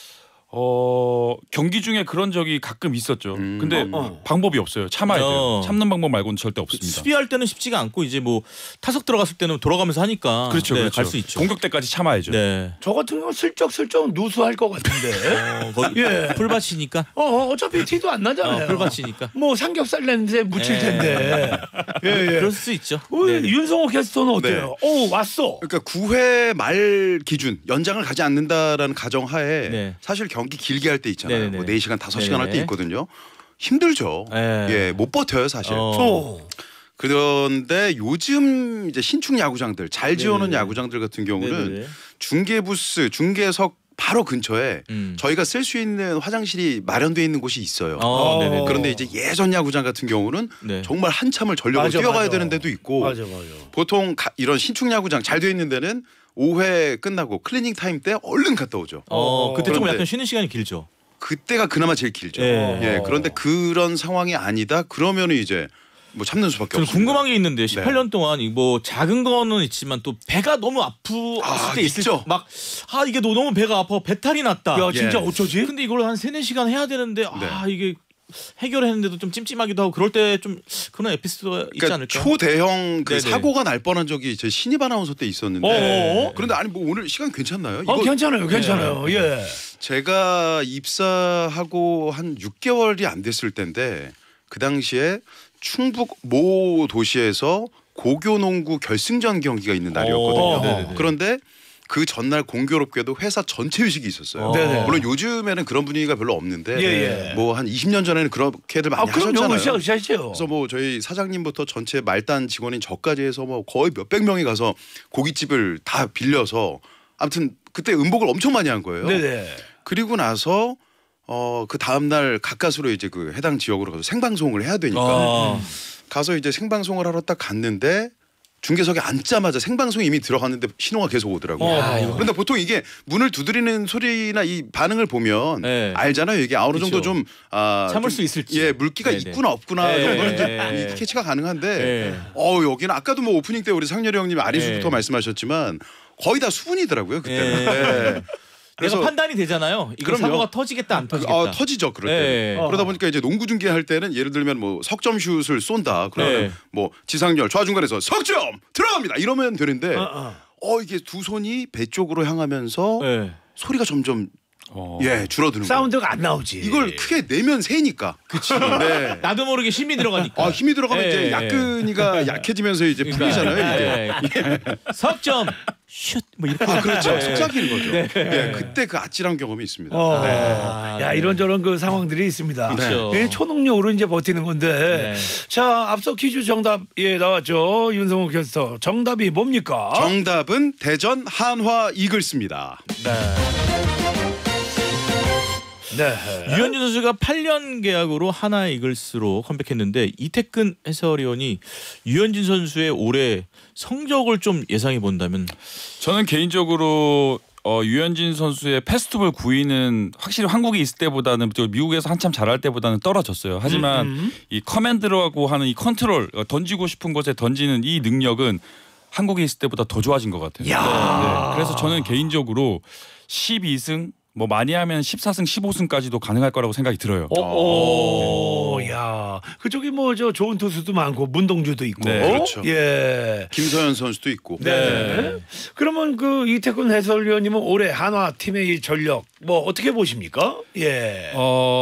S4: 경기 중에 그런 적이 가끔 있었죠. 근데
S1: 어.
S4: 방법이 없어요. 참아야 돼요. 참는 방법 말고는 절대 없습니다.
S2: 수비할 때는 쉽지가 않고 이제 뭐 타석 들어갔을 때는 돌아가면서 하니까
S4: 그렇죠,
S2: 네,
S4: 그렇죠.
S2: 갈 수 있죠.
S4: 공격 때까지 참아야죠.
S2: 네.
S1: 저 같은 경우는 슬쩍슬쩍 누수할 것 같은데.
S2: 거의
S1: 예.
S2: 풀밭이니까.
S1: 어차피 티도 안 나잖아요.
S2: 풀밭이니까.
S1: 뭐 삼겹살 냄새 묻힐
S2: 예.
S1: 텐데. 예.
S2: 그럴 수 있죠.
S1: 우리
S2: 네.
S1: 윤성호 캐스터는 어때요? 왔어.
S3: 그러니까 9회 말 기준 연장을 가지 않는다라는 가정하에
S2: 네.
S3: 사실 경기 길게 할 때 있잖아요.
S2: 네네네.
S3: 뭐 4시간, 5시간 할 때
S2: 네네.
S3: 있거든요. 힘들죠.
S2: 네.
S3: 예, 못 버텨요, 사실.
S1: 어.
S3: 그런데 요즘 이제 신축 야구장들 잘 지어놓은
S2: 네네네.
S3: 야구장들 같은 경우는
S2: 네네네.
S3: 중계 부스, 중계석 바로 근처에 저희가 쓸 수 있는 화장실이 마련되어 있는 곳이 있어요.
S2: 네네네.
S3: 그런데 이제 예전 야구장 같은 경우는
S2: 네.
S3: 정말 한참을 전력을
S1: 맞아,
S3: 뛰어가야
S1: 맞아.
S3: 되는 데도 있고
S1: 맞아.
S3: 보통 이런 신축 야구장 잘 되어 있는 데는 5회 끝나고 클리닝 타임 때 얼른 갔다 오죠.
S2: 그때 좀
S3: 그런데
S2: 약간 쉬는 시간이 길죠.
S3: 그때가 그나마 제일 길죠.
S2: 예.
S3: 예, 그런데 그런 상황이 아니다. 그러면은 이제 뭐 참는 수밖에
S2: 저는
S3: 없습니다.
S2: 궁금한 게 있는데 18년 동안 뭐 작은 거는 있지만 또 배가 너무 아팠을 때 있을
S3: 있죠.
S2: 막 이게 너무 배가 아파 배탈이 났다.
S1: 야 진짜
S3: 예.
S1: 어쩌지?
S2: 근데 이걸 한 3-4시간 해야 되는데 이게 해결했는데도 좀 찜찜하기도 하고 그럴 때 좀 그런 에피소드가 있지
S3: 그러니까
S2: 않을까?
S3: 초대형 그
S2: 네네.
S3: 사고가 날 뻔한 적이 제 신입 아나운서 때 있었는데 그런데 아니 뭐 오늘 시간 괜찮나요? 이거
S1: 괜찮아요. 예.
S3: 제가 입사하고 한 6개월이 안 됐을 때인데 그 당시에 충북 모 도시에서 고교농구 결승전 경기가 있는 날이었거든요.
S2: 네네네.
S3: 그런데 그 전날 공교롭게도 회사 전체 회식이 있었어요.
S1: 네네.
S3: 물론 요즘에는 그런 분위기가 별로 없는데
S1: 예.
S3: 뭐 한 20년 전에는 그렇게들 많이
S1: 그럼요.
S3: 하셨잖아요.
S1: 시작이죠.
S3: 그래서 뭐 저희 사장님부터 전체 말단 직원인 저까지 해서 뭐 거의 몇백 명이 가서 고깃집을 다 빌려서 아무튼 그때 음복을 엄청 많이 한 거예요.
S1: 네네.
S3: 그리고 나서 그 다음 날 가까스로 이제 그 해당 지역으로 가서 생방송을 해야 되니까 가서 이제 생방송을 하러 딱 갔는데 중계석에 앉자마자 생방송이 이미 들어갔는데 신호가 계속 오더라고요. 그런데 보통 이게 문을 두드리는 소리나 이 반응을 보면
S2: 네.
S3: 알잖아요. 이게 어느 정도 좀
S2: 참을
S3: 좀,
S2: 수 있을지.
S3: 예, 물기가
S2: 네네.
S3: 있구나 없구나
S2: 네.
S3: 정도는 이제
S2: 네.
S3: 이 캐치가 가능한데
S2: 네.
S3: 여기는 아까도 뭐 오프닝 때 우리 상렬이 형님이 아리수부터
S2: 네.
S3: 말씀하셨지만 거의 다 수분이더라고요 그때는.
S2: 네.
S3: 네.
S2: 내가 판단이 되잖아요. 이거
S3: 그럼요.
S2: 사고가 터지겠다 안 터지겠다.
S3: 터지죠 그럴 때.
S2: 네.
S3: 그러다 보니까 이제 농구 중계할 때는 예를 들면 뭐 석점슛을 쏜다. 그러면
S2: 네.
S3: 뭐 지상렬 좌중간에서 석점 들어갑니다. 이러면 되는데 이게 두 손이 배 쪽으로 향하면서
S2: 네.
S3: 소리가 점점 줄어드는 거예요.
S1: 사운드가 안 나오지.
S3: 이걸 크게 내면 새니까. 그치. 네.
S2: 나도 모르게 힘이 들어가니까.
S3: 힘이 들어가면 이제
S2: 예.
S3: 약근이가 약해지면서 이제 풀리잖아요. 이게.
S2: 석점 슛 뭐 이렇게.
S3: 그렇죠. 속삭이는 거죠.
S2: 네.
S3: 예, 그때 그 아찔한 경험이 있습니다.
S1: 야 이런저런 그 상황들이 있습니다.
S2: 그렇죠.
S1: 초능력으로 이제 버티는 건데. 자 앞서 퀴즈 정답 나왔죠. 윤성호 캐스터 정답이 뭡니까?
S3: 정답은 대전 한화 이글스입니다.
S1: 네.
S2: 유현진 선수가 8년 계약으로 하나 이글스로 컴백했는데 이태근 해설위원이 유현진 선수의 올해 성적을 좀 예상해 본다면
S4: 저는 개인적으로 유현진 선수의 패스트볼 구위는 확실히 한국에 있을 때보다는 미국에서 한참 잘할 때보다는 떨어졌어요. 하지만 이 커맨드라고 하는 이 컨트롤 던지고 싶은 곳에 던지는 이 능력은 한국에 있을 때보다 더 좋아진 것 같아요. 네. 그래서 저는 개인적으로 12승 뭐 많이 하면 14승 15승까지도 가능할 거라고 생각이 들어요.
S1: 야 그쪽이 뭐 저 좋은 투수도 많고 문동주도 있고.
S4: 네,
S3: 그렇죠.
S1: 예.
S3: 김서현 선수도 있고.
S1: 네. 그러면 그 이태근 해설위원님은 올해 한화 팀의 이 전력 뭐 어떻게 보십니까? 예.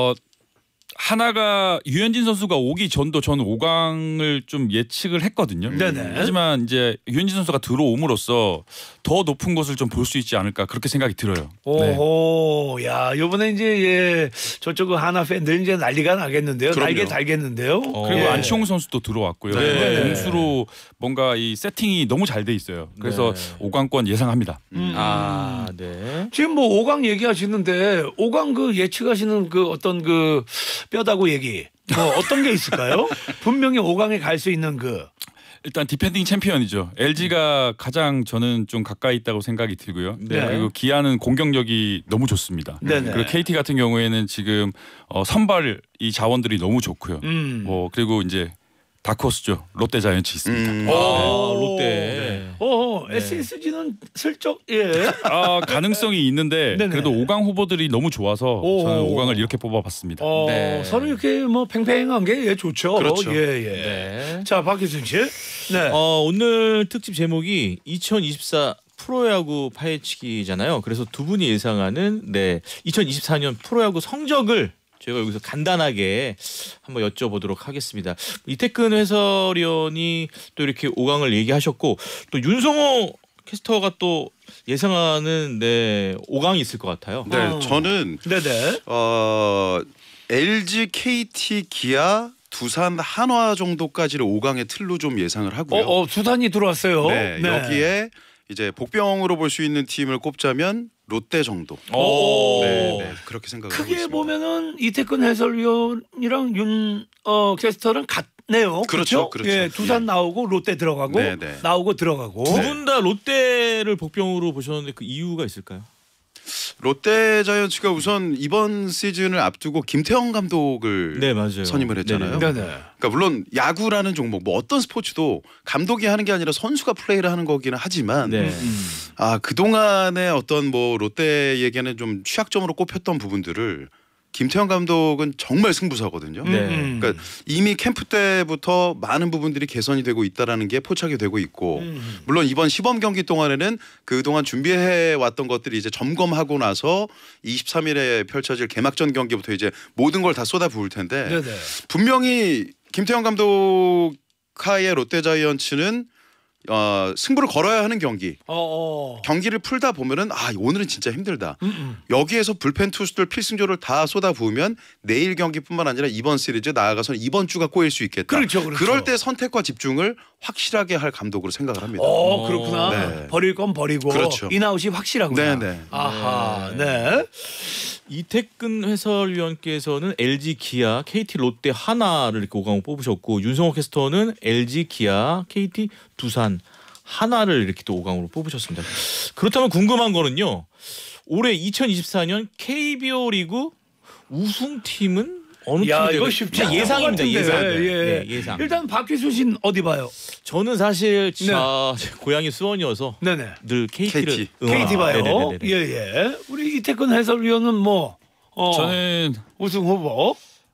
S4: 하나가 유현진 선수가 오기 전도 저는 5강을 좀 예측을 했거든요.
S1: 네네.
S4: 하지만 이제 유현진 선수가 들어옴으로써 더 높은 곳을 좀 볼 수 있지 않을까 그렇게 생각이 들어요.
S1: 오호, 야, 요번에 이제 저쪽 하나 팬들 이제 난리가 나겠는데요.
S3: 그럼요.
S1: 날개 달겠는데요.
S4: 그리고
S1: 예.
S4: 안치홍 선수도 들어왔고요.
S1: 네.
S4: 공수로 뭔가 이 세팅이 너무 잘 돼 있어요. 그래서 5강권 예상합니다.
S2: 네.
S1: 지금 뭐 5강 얘기하시는데 5강 그 예측하시는 그 어떤 그 뼈다구 얘기 뭐 어떤 게 있을까요? 분명히 5강에 갈 수 있는 그
S4: 일단 디펜딩 챔피언이죠. LG가 가장 저는 좀 가까이 있다고 생각이 들고요.
S1: 네.
S4: 그리고 기아는 공격력이 너무 좋습니다.
S1: 네네.
S4: 그리고 KT 같은 경우에는 지금 선발 이 자원들이 너무 좋고요. 뭐 그리고 이제 다크호스죠. 롯데 자이언츠 있습니다.
S2: 롯데.
S1: SSG는 슬쩍 예.
S4: 가능성이 있는데
S1: 네네.
S4: 그래도 5강 후보들이 너무 좋아서 저는 5강을 이렇게 뽑아봤습니다.
S2: 네.
S1: 서로 이렇게 뭐 팽팽한 게 예, 좋죠.
S3: 그렇죠.
S1: 예.
S2: 네.
S1: 자, 박희순 씨. 네.
S2: 오늘 특집 제목이 2024 프로야구 파헤치기잖아요. 그래서 두 분이 예상하는 2024년 프로야구 성적을 저희가 여기서 간단하게 한번 여쭤보도록 하겠습니다. 이태근 해설위원이 또 이렇게 5강을 얘기하셨고 또 윤성호 캐스터가 또 예상하는 5강이 있을 것 같아요.
S3: 네, 저는
S1: 네네.
S3: LG, KT, 기아, 두산, 한화 정도까지를 5강의 틀로 좀 예상을 하고요.
S1: 두산이 들어왔어요.
S3: 네, 여기에 이제 복병으로 볼 수 있는 팀을 꼽자면 롯데 정도. 네, 그렇게 생각을 하고
S1: 크게
S3: 있습니다.
S1: 보면은 이태근 해설위원이랑 윤 캐스터랑 같네요.
S3: 그렇죠.
S1: 예, 두산
S3: 예.
S1: 나오고 롯데 들어가고
S3: 네.
S1: 나오고 들어가고.
S2: 두 분 다 롯데를 복병으로 보셨는데 그 이유가 있을까요?
S3: 롯데 자이언츠가 우선 이번 시즌을 앞두고 김태형 감독을
S2: 네, 맞아요.
S3: 선임을 했잖아요.
S1: 네네.
S3: 그러니까 물론 야구라는 종목 뭐 어떤 스포츠도 감독이 하는 게 아니라 선수가 플레이를 하는 거기는 하지만
S2: 네.
S3: 그동안의 어떤 뭐 롯데에게는 좀 취약점으로 꼽혔던 부분들을 김태형 감독은 정말 승부사거든요.
S2: 네.
S3: 그러니까 이미 캠프 때부터 많은 부분들이 개선이 되고 있다라는 게 포착이 되고 있고 물론 이번 시범 경기 동안에는 그동안 준비해 왔던 것들이 이제 점검하고 나서 23일에 펼쳐질 개막전 경기부터 이제 모든 걸 다 쏟아부을 텐데
S1: 네네.
S3: 분명히 김태형 감독 하의 롯데 자이언츠는 승부를 걸어야 하는 경기. 경기를 풀다 보면은 오늘은 진짜 힘들다. 여기에서 불펜 투수들 필승조를 다 쏟아부으면 내일 경기뿐만 아니라 이번 시리즈 나아가서는 이번 주가 꼬일 수 있겠다.
S1: 그렇죠.
S3: 그럴 때 선택과 집중을 확실하게 할 감독으로 생각을 합니다.
S1: 그렇구나.
S3: 네.
S1: 버릴 건 버리고
S3: 그렇죠.
S1: 인아웃이 확실하구나.
S3: 네네.
S1: 아하. 네.
S2: 이태근 해설위원께서는 LG, 기아, KT, 롯데, 하나를 이렇게 5강으로 뽑으셨고 윤성호 캐스터는 LG, 기아, KT, 두산, 하나를 이렇게 또 5강으로 뽑으셨습니다. 그렇다면 궁금한 거는요. 올해 2024년 KBO 리그 우승팀은 어느 팀이
S1: 이거
S2: 될까요?
S1: 쉽지 않은
S2: 예상입니다.
S1: 것
S2: 예상.
S1: 같은데. 예.
S2: 네, 예상.
S1: 일단 박희순 씨는 어디 봐요?
S2: 저는 사실 고향이 수원이어서
S1: 네네.
S2: 늘 KT를
S3: KT.
S1: KT 봐요.
S2: 네네네네.
S1: 예. 우리 이태근 해설위원은 뭐
S4: 저는
S1: 우승 후보.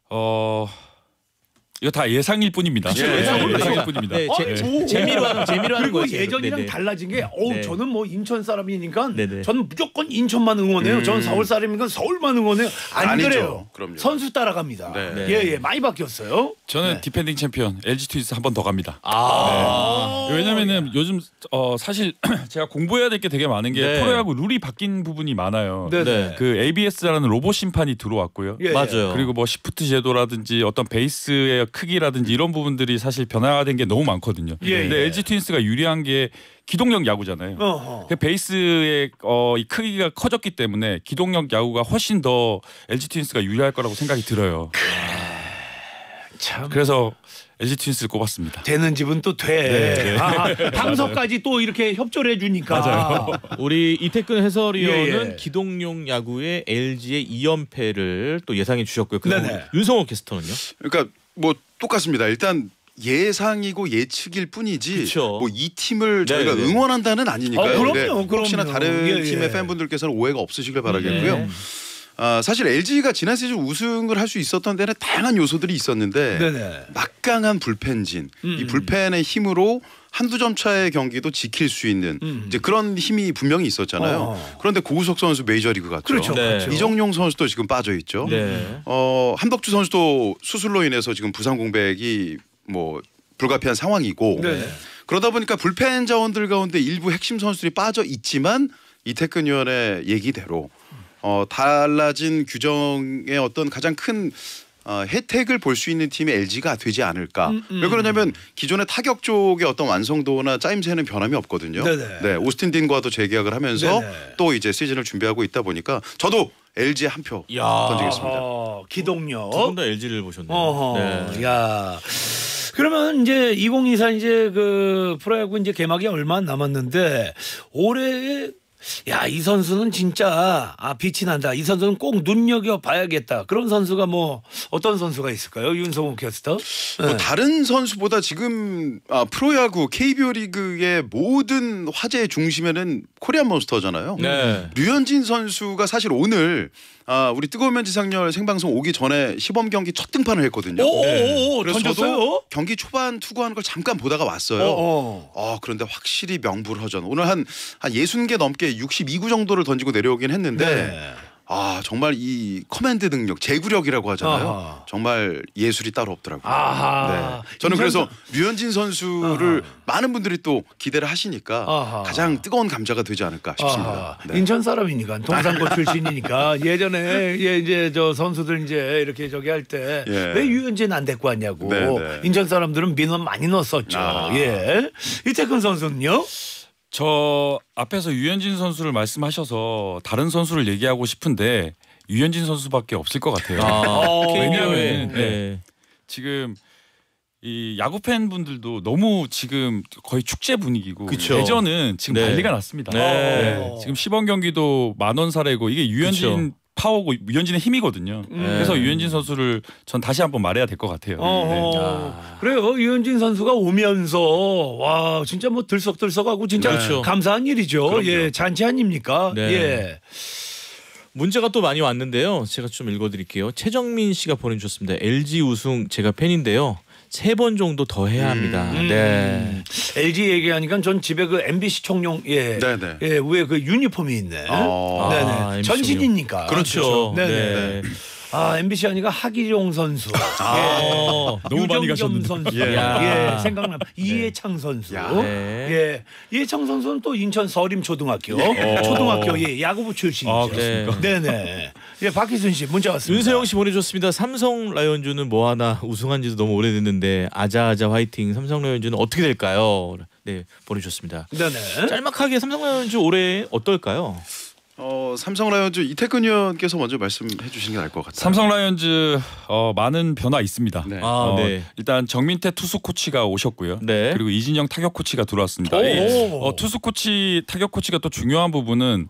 S4: 이거 다 예상일 뿐입니다. 예상일 뿐입니다.
S2: 네,
S1: 오.
S2: 재미로 하는
S1: 그리고
S2: 거예요.
S1: 예전이랑
S2: 네네.
S1: 달라진 게
S2: 네.
S1: 저는 뭐 인천 사람이니까
S2: 네네.
S1: 저는 무조건 인천만 응원해요. 저는 서울 사람이니까 서울만 응원해요. 안
S3: 아니죠.
S1: 그래요.
S3: 그럼요.
S1: 선수 따라갑니다.
S3: 네.
S1: 예, 많이 바뀌었어요.
S4: 저는 디펜딩 챔피언 LG 트윈스 한 번 더 갑니다. 왜냐면은
S1: 예.
S4: 요즘 사실 제가 공부해야 될 게 되게 많은 게
S2: 네.
S4: 프로야구 룰이 바뀐 부분이 많아요.
S1: 네네.
S4: 그 ABS라는 로봇 심판이 들어왔고요.
S1: 예,
S2: 맞아요.
S4: 그리고 뭐 시프트 제도라든지 어떤 베이스의 크기라든지 이런 부분들이 사실 변화된 게 너무 많거든요.
S1: 예,
S4: 근데
S1: 예.
S4: LG 트윈스가 유리한 게 기동력 야구잖아요.
S1: 어허.
S4: 그 베이스의 이 크기가 커졌기 때문에 기동력 야구가 훨씬 더 LG 트윈스가 유리할 거라고 생각이 들어요.
S1: 참
S4: 그래서 LG 트윈스를 꼽았습니다.
S1: 되는 집은 또 돼. 당서까지 또 이렇게 협조를 해주니까.
S4: 맞아요.
S2: 우리 이태근 해설위원은
S1: 예.
S2: 기동용 야구의 LG의 2연패를 또 예상해 주셨고요. 그리고
S1: 네네.
S2: 윤성호 캐스터는요?
S3: 그러니까 뭐 똑같습니다. 일단 예상이고 예측일 뿐이지
S2: 그쵸.
S3: 뭐 이 팀을 저희가
S2: 네네.
S3: 응원한다는 아니니까요.
S1: 그럼요,
S3: 혹시나
S1: 그럼요.
S3: 다른
S1: 예, 예.
S3: 팀의 팬분들께서는 오해가 없으시길 바라겠고요. 사실 LG가 지난 시즌 우승을 할 수 있었던 데는 다양한 요소들이 있었는데
S1: 네네.
S3: 막강한 불펜진, 이 불펜의 힘으로 한두 점 차의 경기도 지킬 수 있는 이제 그런 힘이 분명히 있었잖아요. 그런데 고우석 선수 메이저리그 갔죠.
S1: 그렇죠.
S2: 네.
S1: 그렇죠.
S3: 이정용 선수도 지금 빠져 있죠.
S2: 네.
S3: 한덕주 선수도 수술로 인해서 지금 부상 공백이 뭐 불가피한 상황이고
S1: 네.
S3: 그러다 보니까 불펜 자원들 가운데 일부 핵심 선수들이 빠져 있지만 이태근 위원의 얘기대로 달라진 규정의 어떤 가장 큰 혜택을 볼 수 있는 팀이 LG가 되지 않을까. 왜 그러냐면 기존의 타격 쪽의 어떤 완성도나 짜임새는 변함이 없거든요.
S1: 네네.
S3: 네, 오스틴 딘과도 재계약을 하면서
S1: 네네.
S3: 또 이제 시즌을 준비하고 있다 보니까 저도 LG에 한 표 던지겠습니다.
S1: 기동력.
S2: 두 분 다 LG를 보셨네요.
S1: 어허.
S2: 네.
S1: 야. 그러면 이제 2024 이제 그 프로야구 이제 개막이 얼마 안 남았는데 올해 야, 이 선수는 진짜 빛이 난다. 이 선수는 꼭 눈여겨 봐야겠다. 그런 선수가 뭐 어떤 선수가 있을까요? 윤성호 캐스터.
S3: 뭐 다른 선수보다 지금 프로야구 KBO 리그의 모든 화제의 중심에는 코리안 몬스터잖아요.
S2: 네.
S3: 류현진 선수가 사실 오늘 우리 뜨거운 면지상렬 생방송 오기 전에 시범 경기 첫 등판을 했거든요.
S1: 오,
S3: 그래서
S1: 던졌어요?
S3: 저도 경기 초반 투구하는 걸 잠깐 보다가 왔어요. 그런데 확실히 명불허전. 오늘 한 60개 넘게 62구 정도를 던지고 내려오긴 했는데
S1: 네.
S3: 정말 이 커맨드 능력, 제구력이라고 하잖아요.
S1: 아하.
S3: 정말 예술이 따로 없더라고요.
S1: 아하.
S3: 네. 저는 그래서 류현진 선수를 많은 분들이 또 기대를 하시니까
S1: 아하.
S3: 가장 뜨거운 감자가 되지 않을까 싶습니다. 네.
S1: 인천 사람이니까 동산고 출신이니까 예전에 이제 저 선수들 이제 이렇게 저기 할 때 왜 유현진 안 데리고 왔냐고.
S3: 네, 네.
S1: 인천 사람들은 민원 많이 넣었었죠. 예. 이태근 선수는요?
S4: 저 앞에서 유현진 선수를 말씀하셔서 다른 선수를 얘기하고 싶은데 유현진 선수밖에 없을 것 같아요. 왜냐하면
S2: 네.
S4: 지금 이 야구 팬분들도 너무 지금 거의 축제 분위기고
S2: 그쵸.
S4: 예전은 지금
S2: 네.
S4: 난리가 났습니다.
S2: 네.
S4: 지금 시범 경기도 만원 사례고 이게 유현진
S2: 그쵸.
S4: 파워고 유현진의 힘이거든요. 그래서 유현진 선수를 전 다시 한번 말해야 될 것 같아요.
S1: 그래요. 유현진 선수가 오면서 와 진짜 뭐 들썩들썩하고 진짜
S2: 그렇죠.
S1: 감사한 일이죠.
S3: 그럼요.
S1: 예, 잔치 아닙니까?
S2: 네.
S1: 예.
S2: 문제가 또 많이 왔는데요. 제가 좀 읽어드릴게요. 최정민 씨가 보내주셨습니다. LG 우승 제가 팬인데요. 3번 정도 더 해야 합니다. 네.
S1: LG 얘기하니까 전 집에 그 MBC 청룡
S3: 네네.
S1: 예, 위에 그 유니폼이 있네. 네네.
S2: MBC
S1: 전신이니까.
S2: 그렇죠.
S1: 네네. MBC 하니까 하기룡 선수.
S4: 너무 많이
S1: 유정겸
S4: 가셨는데.
S1: 선수.
S2: 야.
S1: 예, 생각나. 이해창 선수.
S2: 네.
S1: 예, 이해창 선수는 또 인천 서림초등학교 초등학교 야구부 출신이죠.
S2: 그렇습니까?
S1: 네네. 예, 박희순 씨 문자 왔습니다.
S2: 윤세영 씨 보내줬습니다. 삼성 라이온즈는 뭐 하나 우승한 지도 너무 오래됐는데 아자아자 화이팅. 삼성 라이온즈는 어떻게 될까요? 네, 보내주셨습니다.
S1: 네네.
S2: 짤막하게 삼성 라이온즈 올해 어떨까요?
S3: 삼성 라이온즈 이태근 의원께서 먼저 말씀해 주시는 게 나을 것 같아요.
S4: 삼성 라이온즈 많은 변화 있습니다.
S3: 네.
S2: 네.
S4: 일단 정민태 투수 코치가 오셨고요.
S2: 네.
S4: 그리고 이진영 타격 코치가 들어왔습니다.
S1: 오.
S4: 투수 코치, 타격 코치가 또 중요한 부분은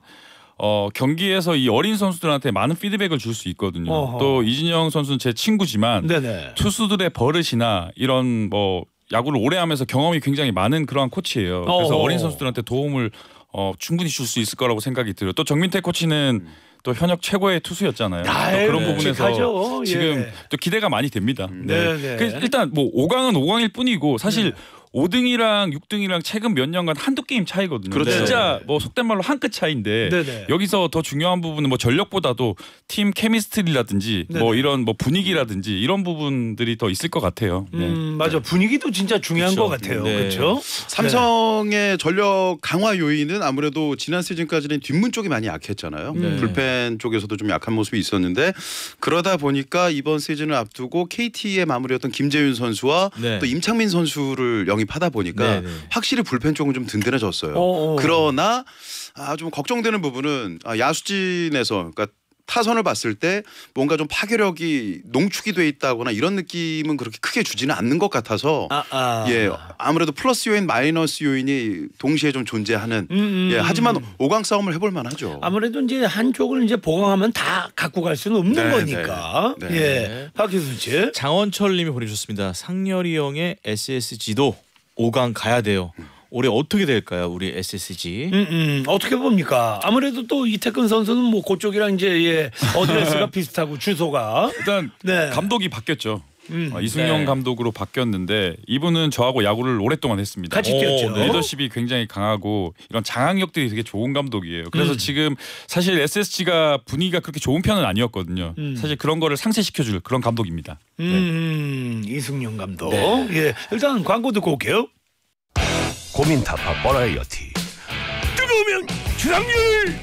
S4: 경기에서 이 어린 선수들한테 많은 피드백을 줄 수 있거든요.
S1: 어허.
S4: 또 이진영 선수는 제 친구지만
S1: 네네.
S4: 투수들의 버릇이나 이런 뭐 야구를 오래 하면서 경험이 굉장히 많은 그러한 코치예요. 그래서
S1: 어허.
S4: 어린 선수들한테 도움을 충분히 줄 수 있을 거라고 생각이 들어요. 또 정민태 코치는 또 현역 최고의 투수였잖아요. 또 그런 부분에서
S1: 묵직하죠. 예.
S4: 지금 또 기대가 많이 됩니다.
S1: 네네.
S4: 일단 뭐 5강은 5강일 뿐이고 사실 5등이랑 6등이랑 최근 몇 년간 한두 게임 차이거든요.
S3: 그렇죠.
S4: 진짜 뭐 속된 말로 한 끗 차이인데
S1: 네네.
S4: 여기서 더 중요한 부분은 뭐 전력보다도 팀 케미스트리라든지
S1: 네네.
S4: 뭐 이런 뭐 분위기라든지 이런 부분들이 더 있을 것 같아요. 네.
S1: 맞아. 분위기도 진짜 중요한
S2: 그쵸.
S1: 것 같아요.
S2: 네.
S1: 그렇죠?
S3: 삼성의 전력 강화 요인은 아무래도 지난 시즌까지는 뒷문 쪽이 많이 약했잖아요. 불펜 쪽에서도 좀 약한 모습이 있었는데 그러다 보니까 이번 시즌을 앞두고 KT의 마무리였던 김재윤 선수와
S2: 네.
S3: 또 임창민 선수를 영입하다 보니까
S2: 네.
S3: 확실히 불펜 쪽은 좀 든든해졌어요. 그러나 좀 걱정되는 부분은 야수진에서 그러니까 타선을 봤을 때 뭔가 좀 파괴력이 농축이 돼 있다거나 이런 느낌은 그렇게 크게 주지는 않는 것 같아서 예, 아무래도 플러스 요인 마이너스 요인이 동시에 좀 존재하는 예, 하지만 5강 싸움을 해볼 만하죠.
S1: 아무래도 이제 한쪽을 이제 보강하면 다 갖고 갈 수는 없는
S3: 네,
S1: 거니까.
S3: 네.
S1: 예. 박희순 씨.
S2: 장원철 님이 보내주셨습니다. 상렬이 형의 SSG도 5강 가야 돼요. 올해 어떻게 될까요? 우리 SSG.
S1: 어떻게 봅니까? 아무래도 또 이태근 선수는 뭐 그쪽이랑 이제 어드레스가 비슷하고 주소가.
S4: 일단
S1: 네.
S4: 감독이 바뀌었죠. 이승용
S2: 네.
S4: 감독으로 바뀌었는데 이분은 저하고 야구를 오랫동안 했습니다.
S1: 같이 뛰었죠.
S2: 네.
S4: 리더십이 굉장히 강하고 이런 장악력들이 되게 좋은 감독이에요. 그래서 지금 사실 SSG가 분위기가 그렇게 좋은 편은 아니었거든요. 사실 그런 거를 상쇄시켜줄 그런 감독입니다.
S1: 이승용 감독. 예. 일단 광고 듣고 올게요.
S6: 고민 타파 버라이어티 뜨거우면 주상률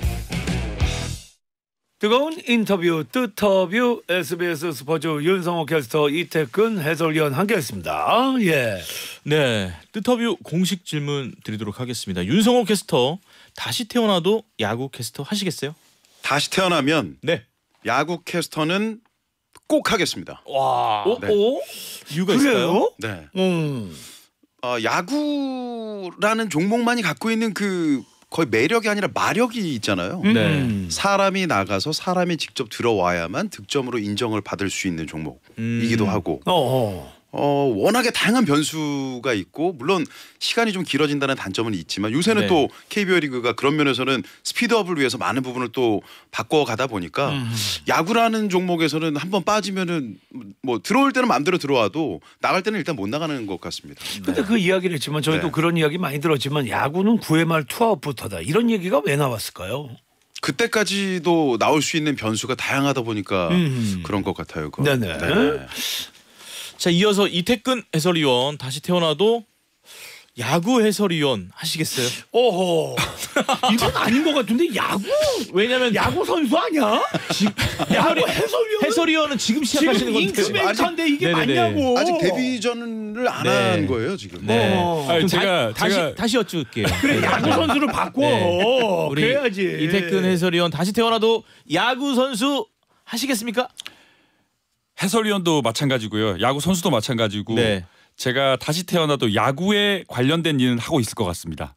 S1: 뜨거운 인터뷰 뜨터뷰 SBS 스포츠 윤성호 캐스터 이태근 해설위원 함께했습니다. 예.
S2: 네, 뜨터뷰 공식 질문 드리도록 하겠습니다. 윤성호 캐스터 다시 태어나도 야구 캐스터 하시겠어요?
S3: 다시 태어나면
S2: 네.
S3: 야구 캐스터는 꼭 하겠습니다.
S2: 와,
S3: 네.
S2: 이유가 있을까요?
S3: 네. 야구라는 종목만이 갖고 있는 그 거의 매력이 아니라 마력이 있잖아요.
S2: 네.
S3: 사람이 나가서 사람이 직접 들어와야만 득점으로 인정을 받을 수 있는 종목이기도 하고 워낙에 다양한 변수가 있고 물론 시간이 좀 길어진다는 단점은 있지만 요새는
S2: 네.
S3: 또 KBO 리그가 그런 면에서는 스피드업을 위해서 많은 부분을 또 바꿔가다 보니까 야구라는 종목에서는 한번 빠지면은 뭐 들어올 때는 마음대로 들어와도 나갈 때는 일단 못 나가는 것 같습니다.
S1: 근데 그 이야기를 했지만 저희도
S3: 네.
S1: 그런 이야기 많이 들었지만 야구는 9회 말 투아웃부터다 이런 얘기가 왜 나왔을까요?
S3: 그때까지도 나올 수 있는 변수가 다양하다 보니까 그런 것 같아요. 그건.
S1: 네네.
S2: 자, 이어서 이태근 해설위원 다시 태어나도 야구 해설위원 하시겠어요?
S1: 오호. 이건 아닌 것 같은데 야구?
S2: 왜냐면
S1: 야구 선수 아니야? 야구 해설위원?
S2: 해설위원은 지금 시작하시는
S1: 지금
S2: 건데.
S1: 잉크메이커인데 이게
S2: 네네네.
S1: 맞냐고.
S3: 아직 데뷔전을 안
S2: 네.
S3: 한 거예요 지금.
S2: 네.
S4: 아니,
S2: 그럼 다시 여쭐게요.
S1: 그래 야구 선수를 바꿔.
S2: 네. 우리
S1: 그래야지.
S2: 이태근 해설위원 다시 태어나도 야구 선수 하시겠습니까?
S4: 해설위원도 마찬가지고요. 야구 선수도 마찬가지고
S2: 네.
S4: 제가 다시 태어나도 야구에 관련된 일은 하고 있을 것 같습니다.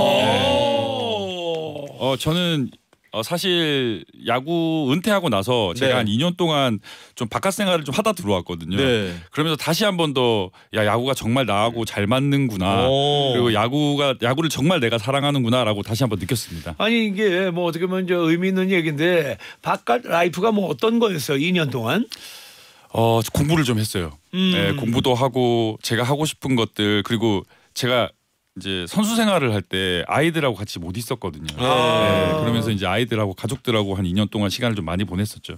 S4: 저는 사실 야구 은퇴하고 나서 제가
S2: 네.
S4: 한 2년 동안 좀 바깥 생활을 좀 하다 들어왔거든요.
S2: 네.
S4: 그러면서 다시 한 번 더 야구가 정말 나하고 잘 맞는구나.
S2: 오.
S4: 그리고 야구를 정말 내가 사랑하는구나라고 다시 한 번 느꼈습니다.
S1: 아니 이게 뭐 어떻게 보면 저 의미 있는 얘기인데 바깥 라이프가 뭐 어떤 거였어요? 2년 동안?
S4: 공부를 좀 했어요. 네, 공부도 하고 제가 하고 싶은 것들 그리고 제가 이제 선수 생활을 할 때 아이들하고 같이 못 있었거든요. 네, 그러면서 이제 아이들하고 가족들하고 한 2년 동안 시간을 좀 많이 보냈었죠.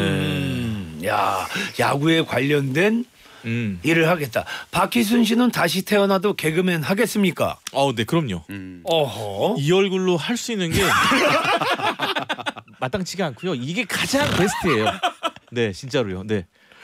S1: 야 야구에 관련된 일을 하겠다. 박희순 씨는 다시 태어나도 개그맨 하겠습니까?
S2: 네, 그럼요.
S1: 어허.
S2: 이 얼굴로 할 수 있는 게 마땅치가 않고요. 이게 가장 베스트예요. 네, 진짜로요. 네.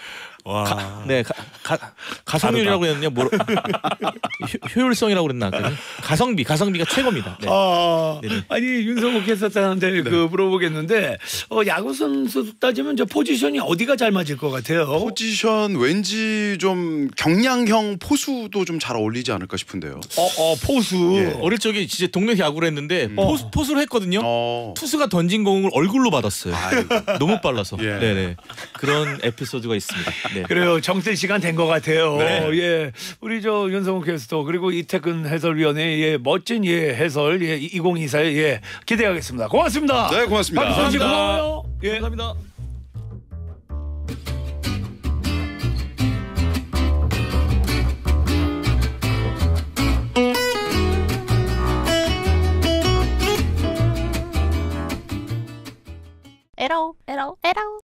S2: 가성률이라고 그랬냐? 효율성이라고 그랬나? 가성비가 최고입니다. 네.
S1: 아니 윤성욱 캐스터한테 그 물어보겠는데 야구 선수 따지면 저 포지션이 어디가 잘 맞을 것 같아요?
S3: 포지션 왠지 좀 경량형 포수도 좀 잘 어울리지 않을까 싶은데요.
S1: 포수.
S3: 예.
S2: 어릴 적에 진짜 동네 야구를 했는데 포수를 했거든요. 투수가 던진 공을 얼굴로 받았어요. 너무 빨라서.
S3: 예.
S2: 네네. 그런 에피소드가 있습니다. 네.
S1: 그래요. 정들 시간 된 것 같아요.
S2: 네.
S1: 예, 우리 저 윤성욱 캐스터 그리고 이태근 해설위원의 멋진 해설 2024에 기대하겠습니다. 고맙습니다.
S3: 네, 고맙습니다.
S1: 박희순 씨
S2: 감사합니다.
S1: 고마워요. 예.
S2: 감사합니다.
S7: 에러.